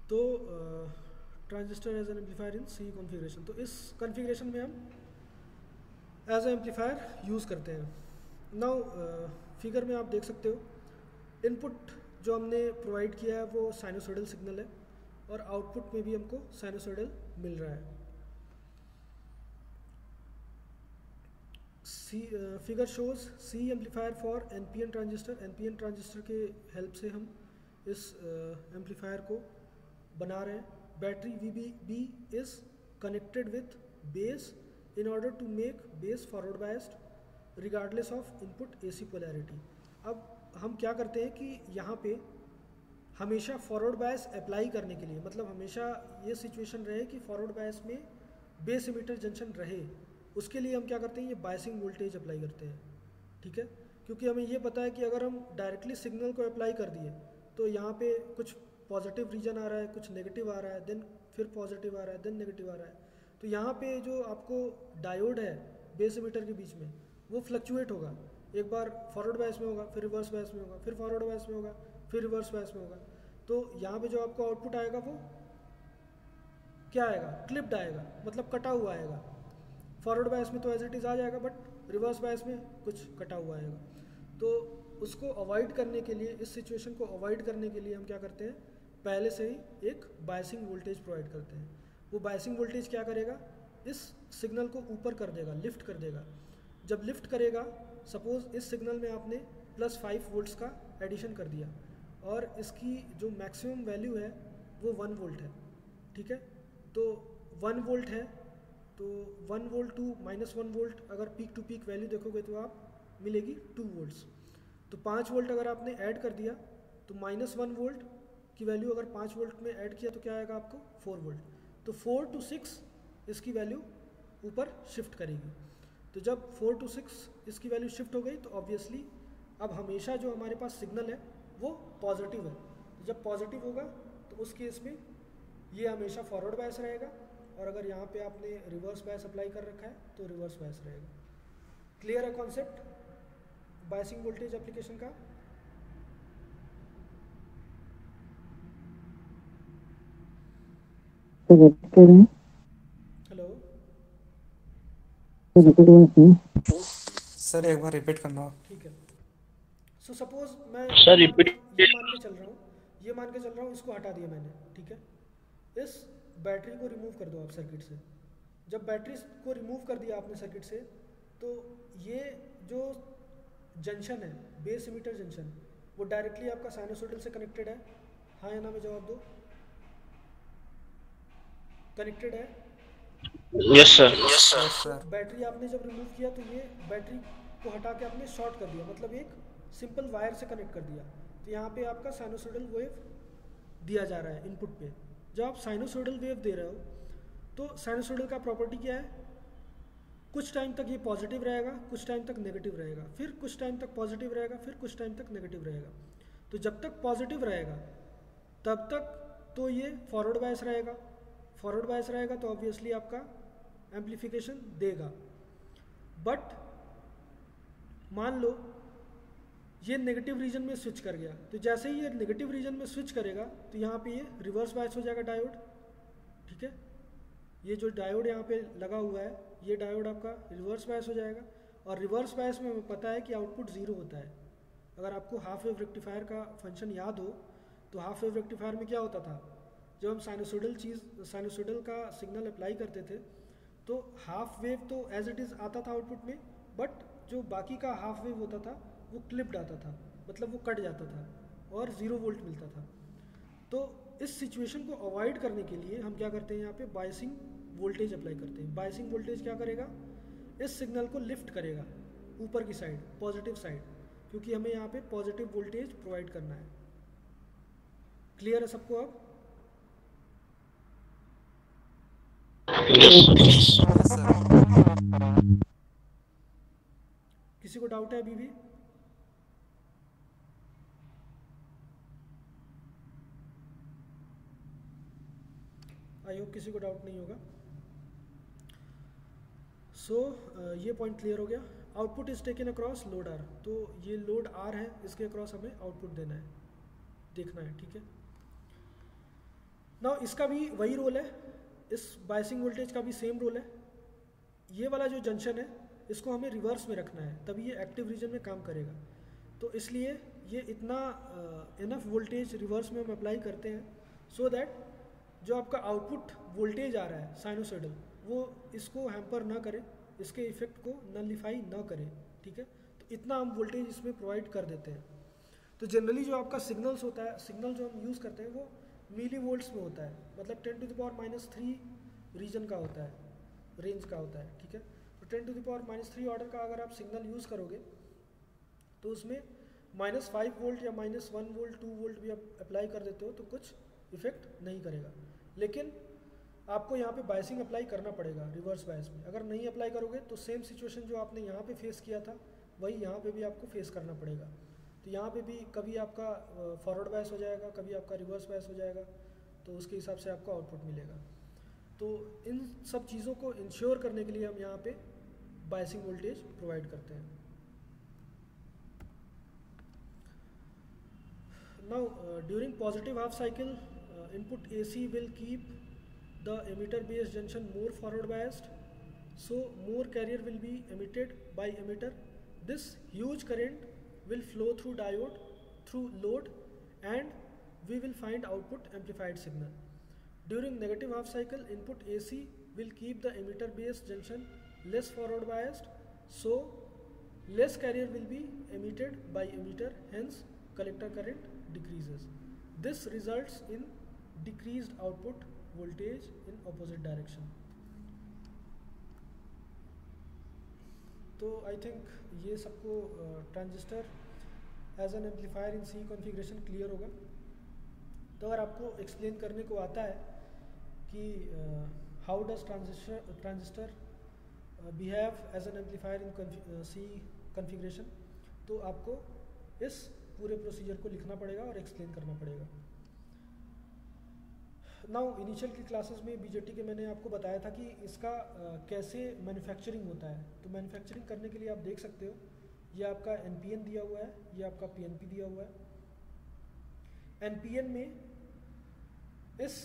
तो transistor as an amplifier in C configuration, तो इस कॉन्फ़िगरेशन में हम एज ए एम्पलीफायर यूज़ करते हैं। नाउ फिगर में आप देख सकते हो इनपुट जो हमने प्रोवाइड किया है वो साइनोसॉइडल सिग्नल है और आउटपुट में भी हमको साइनोसॉइडल मिल रहा है। Figure shows C amplifier for NPN transistor. NPN transistor के हेल्प से हम इस एम्पलीफायर को बना रहे हैं। Battery VBB is connected with base in order to make base forward biased regardless of input AC polarity. अब हम क्या करते हैं कि यहाँ पे हमेशा फॉरवर्ड बायस अप्लाई करने के लिए, मतलब हमेशा ये सिचुएशन रहे कि फॉरवर्ड बायस में बेस इमिटर जंक्शन रहे, उसके लिए हम क्या करते हैं, ये बायसिंग वोल्टेज अप्लाई करते हैं। ठीक है, क्योंकि हमें ये पता है कि अगर हम डायरेक्टली सिग्नल को अप्लाई कर दिए तो यहाँ पे कुछ पॉजिटिव रीजन आ रहा है, कुछ नेगेटिव आ रहा है, देन फिर पॉजिटिव आ रहा है, देन नेगेटिव आ रहा है। तो यहाँ पे जो आपको डायोड है बेस इमिटर के बीच में वो फ्लक्चुएट होगा, एक बार फॉरवर्ड बायस में होगा, फिर रिवर्स बायस में होगा, फिर फॉरवर्ड बायस में होगा, फिर रिवर्स बायस में होगा। तो यहाँ पे जो आपको आउटपुट आएगा वो क्या आएगा, क्लिप्ड आएगा, मतलब कटा हुआ आएगा। फॉरवर्ड बायस में तो एज इट इज़ आ जाएगा, बट रिवर्स बायस में कुछ कटा हुआ आएगा। तो उसको अवॉइड करने के लिए, इस सिचुएशन को अवॉइड करने के लिए हम क्या करते हैं, पहले से ही एक बायसिंग वोल्टेज प्रोवाइड करते हैं। वो बायसिंग वोल्टेज क्या करेगा, इस सिग्नल को ऊपर कर देगा, लिफ्ट कर देगा। जब लिफ्ट करेगा, सपोज इस सिग्नल में आपने +5 वोल्ट्स का एडिशन कर दिया और इसकी जो मैक्सिमम वैल्यू है वो 1 वोल्ट है। ठीक है, तो 1 वोल्ट है, तो 1 वोल्ट टू -1 वोल्ट अगर पीक टू पीक वैल्यू देखोगे तो आप मिलेगी 2 वोल्ट्स। तो 5 वोल्ट अगर आपने ऐड कर दिया तो -1 वोल्ट की वैल्यू अगर 5 वोल्ट में ऐड किया तो क्या आएगा आपको 4 वोल्ट। तो 4 to 6 इसकी वैल्यू ऊपर शिफ्ट करेगी। तो जब 4 to 6 इसकी वैल्यू शिफ्ट हो गई तो ऑब्वियसली अब हमेशा जो हमारे पास सिग्नल है वो पॉजिटिव है। तो जब पॉजिटिव होगा तो उस केस में ये हमेशा फॉरवर्ड बायस रहेगा, और अगर यहाँ पे आपने रिवर्स बायस अप्लाई कर रखा है तो रिवर्स बायस रहेगा। क्लियर है कॉन्सेप्ट बायसिंग वोल्टेज एप्लीकेशन का? हेलो सर एक बार रिपीट करना। ठीक है, सो सपोज मैं सर ये रिपीट। मान के चल रहा हूँ, इसको हटा दिया मैंने। ठीक है, इस बैटरी को रिमूव कर दो आप सर्किट से। जब बैटरी को रिमूव कर दिया आपने सर्किट से, तो ये जो जंक्शन है बेस इमिटर जंक्शन, वो डायरेक्टली आपका साइनोसॉइडल से कनेक्टेड है। हाँ या ना में जवाब दो। कनेक्टेड है? Yes sir. बैटरी आपने जब रिमूव किया तो ये बैटरी को हटा के आपने शॉर्ट कर दिया, मतलब एक सिंपल वायर से कनेक्ट कर दिया। तो यहाँ पे आपका साइनोसॉइडल वेव दिया जा रहा है इनपुट पे। जब आप साइनोसॉइडल वेव दे रहे हो तो साइनोसॉइडल का प्रॉपर्टी क्या है, कुछ टाइम तक ये पॉजिटिव रहेगा, कुछ टाइम तक नेगेटिव रहेगा, फिर कुछ टाइम तक पॉजिटिव रहेगा, फिर कुछ टाइम तक नेगेटिव रहेगा। तो जब तक पॉजिटिव रहेगा तब तक तो ये फॉरवर्ड बायस रहेगा। फॉरवर्ड बायस रहेगा तो ऑब्वियसली आपका एम्प्लीफिकेशन देगा। बट मान लो ये नेगेटिव रीजन में स्विच कर गया, तो जैसे ही ये नेगेटिव रीजन में स्विच करेगा तो यहाँ पे ये रिवर्स बायस हो जाएगा डायोड। ठीक है, ये जो डायोड यहाँ पे लगा हुआ है, ये डायोड आपका रिवर्स बायस हो जाएगा। और रिवर्स बायस में हमें पता है कि आउटपुट 0 होता है। अगर आपको हाफ वेव रेक्टिफायर का फंक्शन याद हो तो हाफ वेव रेक्टिफायर में क्या होता था, जब हम साइनोसॉइडल का सिग्नल अप्लाई करते थे तो हाफ वेव तो एज इट इज़ आता था आउटपुट में, बट जो बाकी का हाफ वेव होता था वो क्लिप्ड आता था, मतलब वो कट जाता था और 0 वोल्ट मिलता था। तो इस सिचुएशन को अवॉइड करने के लिए हम क्या करते हैं, यहाँ पे बायसिंग वोल्टेज अप्लाई करते हैं। बायसिंग वोल्टेज क्या करेगा, इस सिग्नल को लिफ्ट करेगा ऊपर की साइड, पॉजिटिव साइड, क्योंकि हमें यहाँ पे पॉजिटिव वोल्टेज प्रोवाइड करना है। क्लियर है सबको अब? किसी को डाउट है अभी भी? आई होप किसी को डाउट नहीं होगा। सो ये पॉइंट क्लियर हो गया। Output is taken across load R, तो ये लोड आर है, इसके अक्रॉस हमें आउटपुट देना है, देखना है। ठीक है, ना इसका भी वही रोल है, इस बायसिंग वोल्टेज का भी सेम रोल है। ये वाला जो जंक्शन है इसको हमें रिवर्स में रखना है, तभी ये एक्टिव रीजन में काम करेगा। तो इसलिए ये इतना इनफ वोल्टेज रिवर्स में हम अप्लाई करते हैं सो दैट जो आपका आउटपुट वोल्टेज आ रहा है साइनोसॉइडल वो इसको हैम्पर ना करे, इसके इफेक्ट को नलिफाई ना करे, ठीक है। तो इतना हम वोल्टेज इसमें प्रोवाइड कर देते हैं। तो जनरली जो आपका सिग्नल्स होता है, सिग्नल जो हम यूज़ करते हैं वो मिली वोल्ट्स में होता है, मतलब 10⁻³ रीजन का होता है, रेंज का होता है, ठीक है। तो 10⁻³ ऑर्डर का अगर आप सिग्नल यूज़ करोगे तो उसमें -5 वोल्ट या -1 वोल्ट 2 वोल्ट भी आप अप्लाई कर देते हो तो कुछ इफेक्ट नहीं करेगा। लेकिन आपको यहाँ पे बायसिंग अप्लाई करना पड़ेगा रिवर्स बायस में। अगर नहीं अप्लाई करोगे तो सेम सिचुएशन जो आपने यहाँ पे फेस किया था वही यहाँ पे भी आपको फेस करना पड़ेगा। तो यहाँ पे भी कभी आपका फॉरवर्ड बायस हो जाएगा, कभी आपका रिवर्स बायस हो जाएगा, तो उसके हिसाब से आपको आउटपुट मिलेगा। तो इन सब चीज़ों को इंश्योर करने के लिए हम यहाँ पे बायसिंग वोल्टेज प्रोवाइड करते हैं। Now during positive half cycle input AC will keep the emitter base junction more forward biased, so more carrier will be emitted by emitter. This huge current will flow through diode through load and we will find output amplified signal. During negative half cycle input AC will keep the emitter base junction less forward biased, so less carrier will be emitted by emitter, hence collector current decreases. This results in decreased output voltage in opposite direction. तो आई think ये सबको transistor as an amplifier in C configuration clear होगा। तो अगर आपको explain करने को आता है कि how does transistor behave as an amplifier in C configuration, तो आपको इस पूरे प्रोसीजर को लिखना पड़ेगा और एक्सप्लेन करना पड़ेगा। नाउ इनिशियल की क्लासेस में बीजेटी के मैंने आपको बताया था कि इसका कैसे मैन्युफैक्चरिंग होता है। तो मैन्युफैक्चरिंग करने के लिए आप देख सकते हो, ये आपका एनपीएन दिया हुआ है, ये आपका पीएनपी दिया हुआ है। एनपीएन में इस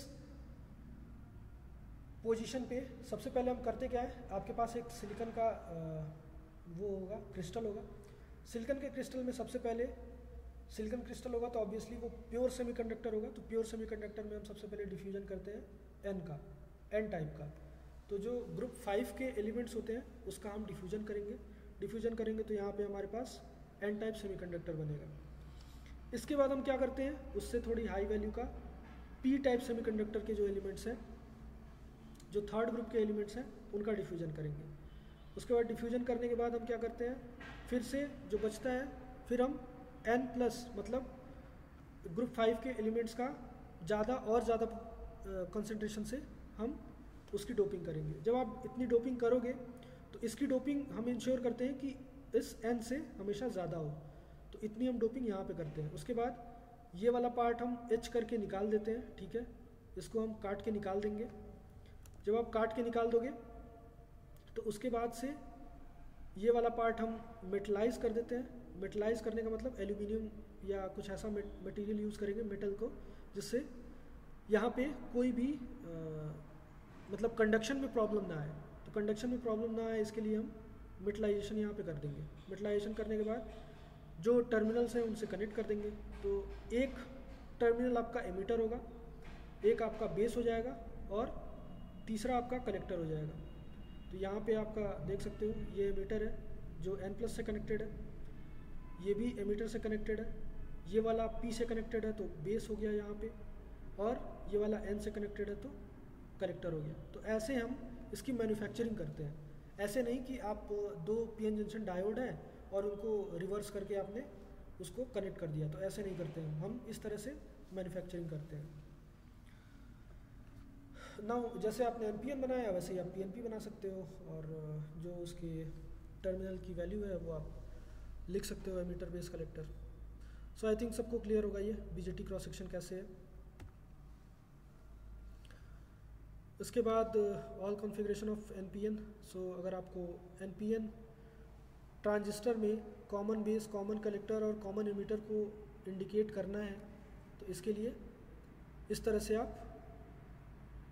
पोजीशन पे सबसे पहले हम करते क्या है, आपके पास एक सिलिकॉन का वो होगा, क्रिस्टल होगा। सिलिकॉन के क्रिस्टल में सबसे पहले सिलिकॉन क्रिस्टल होगा तो ऑब्वियसली वो प्योर सेमीकंडक्टर होगा। तो प्योर सेमीकंडक्टर में हम सबसे पहले डिफ्यूजन करते हैं एन टाइप का। तो जो ग्रुप 5 के एलिमेंट्स होते हैं उसका हम डिफ्यूजन करेंगे तो यहाँ पे हमारे पास एन टाइप सेमीकंडक्टर बनेगा। इसके बाद हम क्या करते हैं, उससे थोड़ी हाई वैल्यू का पी टाइप सेमीकंडक्टर के जो एलिमेंट्स हैं, जो थर्ड ग्रुप के एलिमेंट्स हैं, उनका डिफ्यूजन करेंगे। उसके बाद डिफ्यूजन करने के बाद हम क्या करते हैं, फिर से जो बचता है फिर हम N+ मतलब ग्रुप 5 के एलिमेंट्स का ज़्यादा कंसंट्रेशन से हम उसकी डोपिंग करेंगे। जब आप इतनी डोपिंग करोगे तो इसकी डोपिंग हम इंश्योर करते हैं कि इस N से हमेशा ज़्यादा हो, तो इतनी हम डोपिंग यहाँ पे करते हैं। उसके बाद ये वाला पार्ट हम H करके निकाल देते हैं, ठीक है। इसको हम काट के निकाल देंगे। जब आप काट के निकाल दोगे तो उसके बाद से ये वाला पार्ट हम मेटलाइज कर देते हैं। मेटलाइज करने का मतलब एल्यूमिनियम या कुछ ऐसा मटेरियल यूज़ करेंगे मेटल को, जिससे यहाँ पे कोई भी मतलब कंडक्शन में प्रॉब्लम ना आए। तो कंडक्शन में प्रॉब्लम ना आए इसके लिए हम मेटलाइजेशन यहाँ पे कर देंगे। मेटलाइजेशन करने के बाद जो टर्मिनल्स हैं उनसे कनेक्ट कर देंगे। तो एक टर्मिनल आपका एमिटर होगा, एक आपका बेस हो जाएगा और तीसरा आपका कलेक्टर हो जाएगा। तो यहाँ पे आपका देख सकते हो ये एमिटर है जो N+ से कनेक्टेड है, ये भी एमिटर से कनेक्टेड है, ये वाला P से कनेक्टेड है तो बेस हो गया यहाँ पे, और ये वाला N से कनेक्टेड है तो कलेक्टर हो गया। तो ऐसे हम इसकी मैन्युफैक्चरिंग करते हैं। ऐसे नहीं कि आप 2 PN जंक्शन डायोड हैं और उनको रिवर्स करके आपने उसको कनेक्ट कर दिया, तो ऐसे नहीं करते हैं हम इस तरह से मैन्युफैक्चरिंग करते हैं। नाउ जैसे आपने एनपीएन बनाया वैसे ही आप पीएनपी बना सकते हो, और जो उसके टर्मिनल की वैल्यू है वो आप लिख सकते हो emitter base collector. So I think सबको क्लियर होगा ये बीजेटी क्रॉस सेक्शन कैसे है। उसके बाद ऑल कॉन्फ़िगरेशन ऑफ एनपीएन। सो अगर आपको एनपीएन ट्रांजिस्टर में कॉमन बेस, कॉमन कलेक्टर और कॉमन एमिटर को इंडिकेट करना है तो इसके लिए इस तरह से आप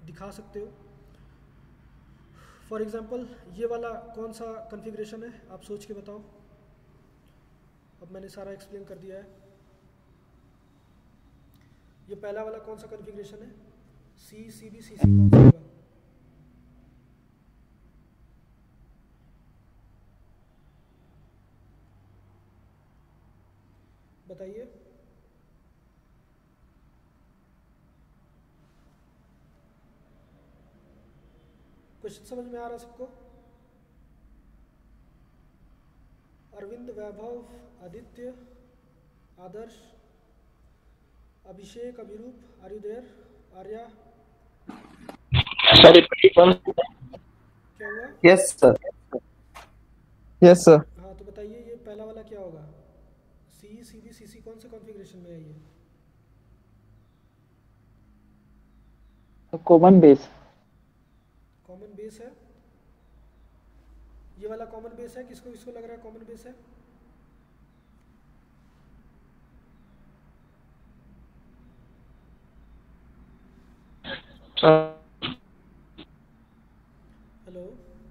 दिखा सकते हो। फॉर एग्जांपल ये वाला कौन सा कॉन्फ़िगरेशन है, आप सोच के बताओ। अब मैंने सारा एक्सप्लेन कर दिया है। ये पहला वाला कौन सा कॉन्फ़िगरेशन है, सी सी बी सी सी कौन सा होगा? बताइए। क्वेश्चन समझ में आ रहा सबको? Arvind, Vaibhav, Aditya, Adarsh, Abhishek, Abhirup, are you there? Arya, sir repeat one. क्या हुआ? Yes sir, yes sir. हाँ तो बताइए ये पहला वाला क्या होगा, सी सी बी सी सी कौन से कॉन्फ़िगरेशन में है ये? Common base. कॉमन बेस है। ये वाला कॉमन बेस है, किसको किसको लग रहा है कॉमन बेस है? हेलो,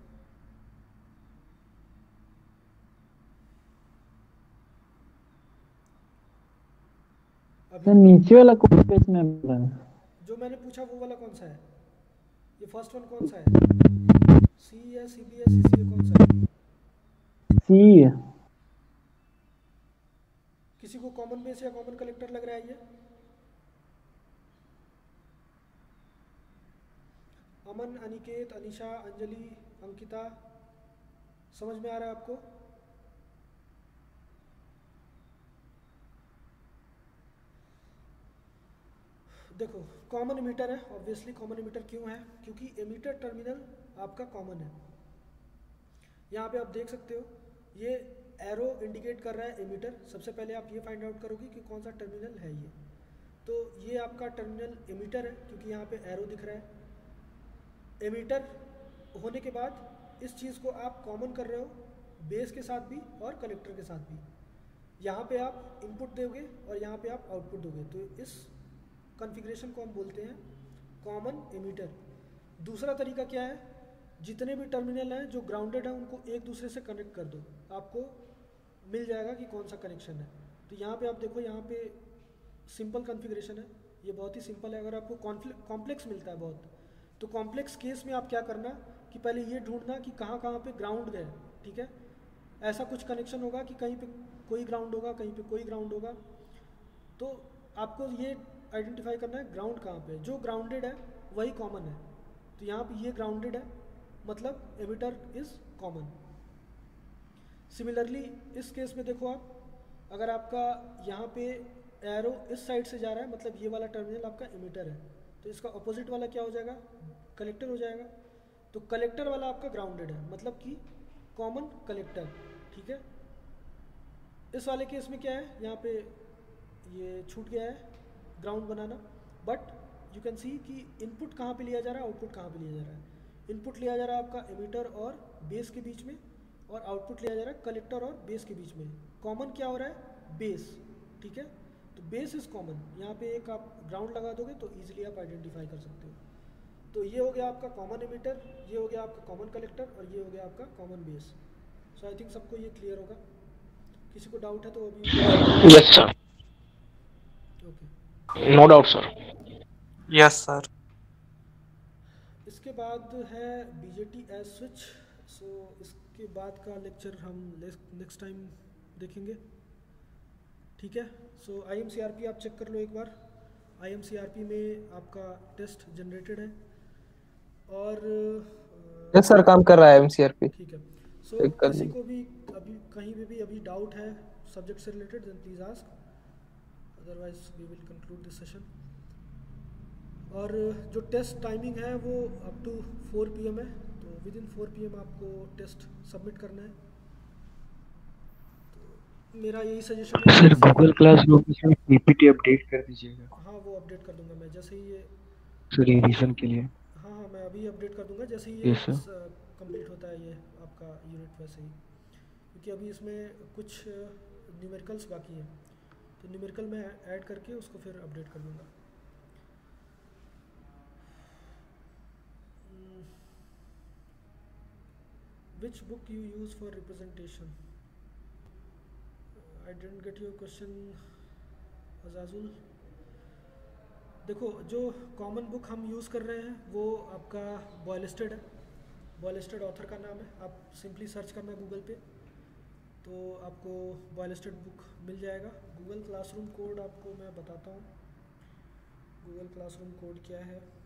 सर नीचे वाला कॉमन बेस में बोला है। जो मैंने पूछा वो वाला कौन सा है? ये फर्स्ट वन कौन सा है, सी या सी बी या सी सी कौन सा है? सी। किसी को कॉमन बेस या कॉमन कलेक्टर लग रहा है ये? अमन, अनिकेत, अनिशा, अंजलि, अंकिता, समझ में आ रहा है आपको? देखो कॉमन एमिटर है, ऑब्वियसली कॉमन एमिटर क्यों है, क्योंकि एमिटर टर्मिनल आपका कॉमन है। यहाँ पे आप देख सकते हो ये एरो इंडिकेट कर रहा है एमिटर। सबसे पहले आप ये फाइंड आउट करोगे कि कौन सा टर्मिनल है ये। तो ये आपका टर्मिनल एमिटर है क्योंकि यहाँ पे एरो दिख रहा है। एमिटर होने के बाद इस चीज़ को आप कॉमन कर रहे हो बेस के साथ भी और कलेक्टर के साथ भी। यहाँ पे आप इनपुट दोगे और यहाँ पे आप आउटपुट दोगे, तो इस कॉन्फ़िगरेशन को हम बोलते हैं कॉमन एमिटर। दूसरा तरीका क्या है, जितने भी टर्मिनल हैं जो ग्राउंडेड हैं उनको एक दूसरे से कनेक्ट कर दो, आपको मिल जाएगा कि कौन सा कनेक्शन है। तो यहाँ पे आप देखो, यहाँ पे सिंपल कॉन्फ़िगरेशन है, ये बहुत ही सिंपल है। अगर आपको कॉम्प्लेक्स मिलता है बहुत, तो कॉम्प्लेक्स केस में आप क्या करना कि पहले ये ढूंढना कि कहाँ कहाँ पे ग्राउंड गए, ठीक है। ऐसा कुछ कनेक्शन होगा कि कहीं पे कोई ग्राउंड होगा, कहीं पे कोई ग्राउंड होगा, तो आपको ये आइडेंटिफाई करना है ग्राउंड कहाँ पे। जो ग्राउंडेड है वही कॉमन है, तो यहाँ पे ये ग्राउंडेड है, मतलब एमिटर इज़ कॉमन। सिमिलरली इस केस में देखो आप, अगर आपका यहाँ पे एरो इस साइड से जा रहा है, मतलब ये वाला टर्मिनल आपका एमिटर है, तो इसका अपोजिट वाला क्या हो जाएगा, कलेक्टर हो जाएगा। तो कलेक्टर वाला आपका ग्राउंडेड है, मतलब कि कॉमन कलेक्टर, ठीक है। इस वाले केस में क्या है, यहाँ पे ये छूट गया है ग्राउंड बनाना, बट यू कैन सी कि इनपुट कहाँ पे लिया जा रहा है, आउटपुट कहाँ पे लिया जा रहा है। इनपुट लिया जा रहा है आपका एमिटर और बेस के बीच में, और आउटपुट लिया जा रहा है कलेक्टर और बेस के बीच में। कॉमन क्या हो रहा है, बेस, ठीक है। तो बेस इज़ कॉमन, यहाँ पे एक आप ग्राउंड लगा दोगे तो ईजिली आप आइडेंटिफाई कर सकते हो। तो ये हो गया आपका कॉमन एमिटर, ये हो गया आपका कॉमन कलेक्टर, और ये हो गया आपका common base. So I think सबको ये क्लियर होगा। किसी को डाउट है तो अभी? Yes sir, okay, no doubt sir. Yes sir. इसके बाद है बीजेटी एज स्विच। सो इसके बाद का लेक्चर हम नेक्स्ट टाइम देखेंगे, ठीक है। सो IMCRP आप चेक कर लो एक बार। IMCRP में आपका टेस्ट जनरेटेड है, और यस सर, काम कर रहा है MCRP। ठीक है। सो चेक कर किसी लीजिए। को भी अभी कहीं पे भी अभी डाउट है सब्जेक्ट से related, then please ask, otherwise we will conclude this session. और जो टेस्ट टाइमिंग है वो अप टू 4 PM है, तो विद इन 4 PM आपको टेस्ट सबमिट करना है। तो मेरा यही सजेशन है। सर गूगल क्लासरूम में सर पीपीटी अपडेट कर दीजिएगा हाँ वो अपडेट कर दूंगा मैं जैसे ही ये, सर रिवीजन के लिए। हाँ हाँ मैं अभी अपडेट कर दूंगा जैसे ही ये यस सर। कंप्लीट होता है ये आपका यूनिट, वैसे ही, क्योंकि अभी इसमें कुछ न्यूमेरिकल्स बाकी हैं, तो न्यूमेरिकल मैं ऐड करके उसको फिर अपडेट कर दूंगा। Which book you use for representation? I didn't get your question Azazul. देखो, जो कॉमन बुक हम यूज़ कर रहे हैं वो आपका बॉयलिस्टेड है। बॉयलिस्टेड ऑथर का नाम है, आप सिंपली सर्च करना गूगल पे तो आपको बॉयलिस्टेड बुक मिल जाएगा। गूगल क्लासरूम कोड आपको मैं बताता हूँ। गूगल क्लासरूम कोड क्या है?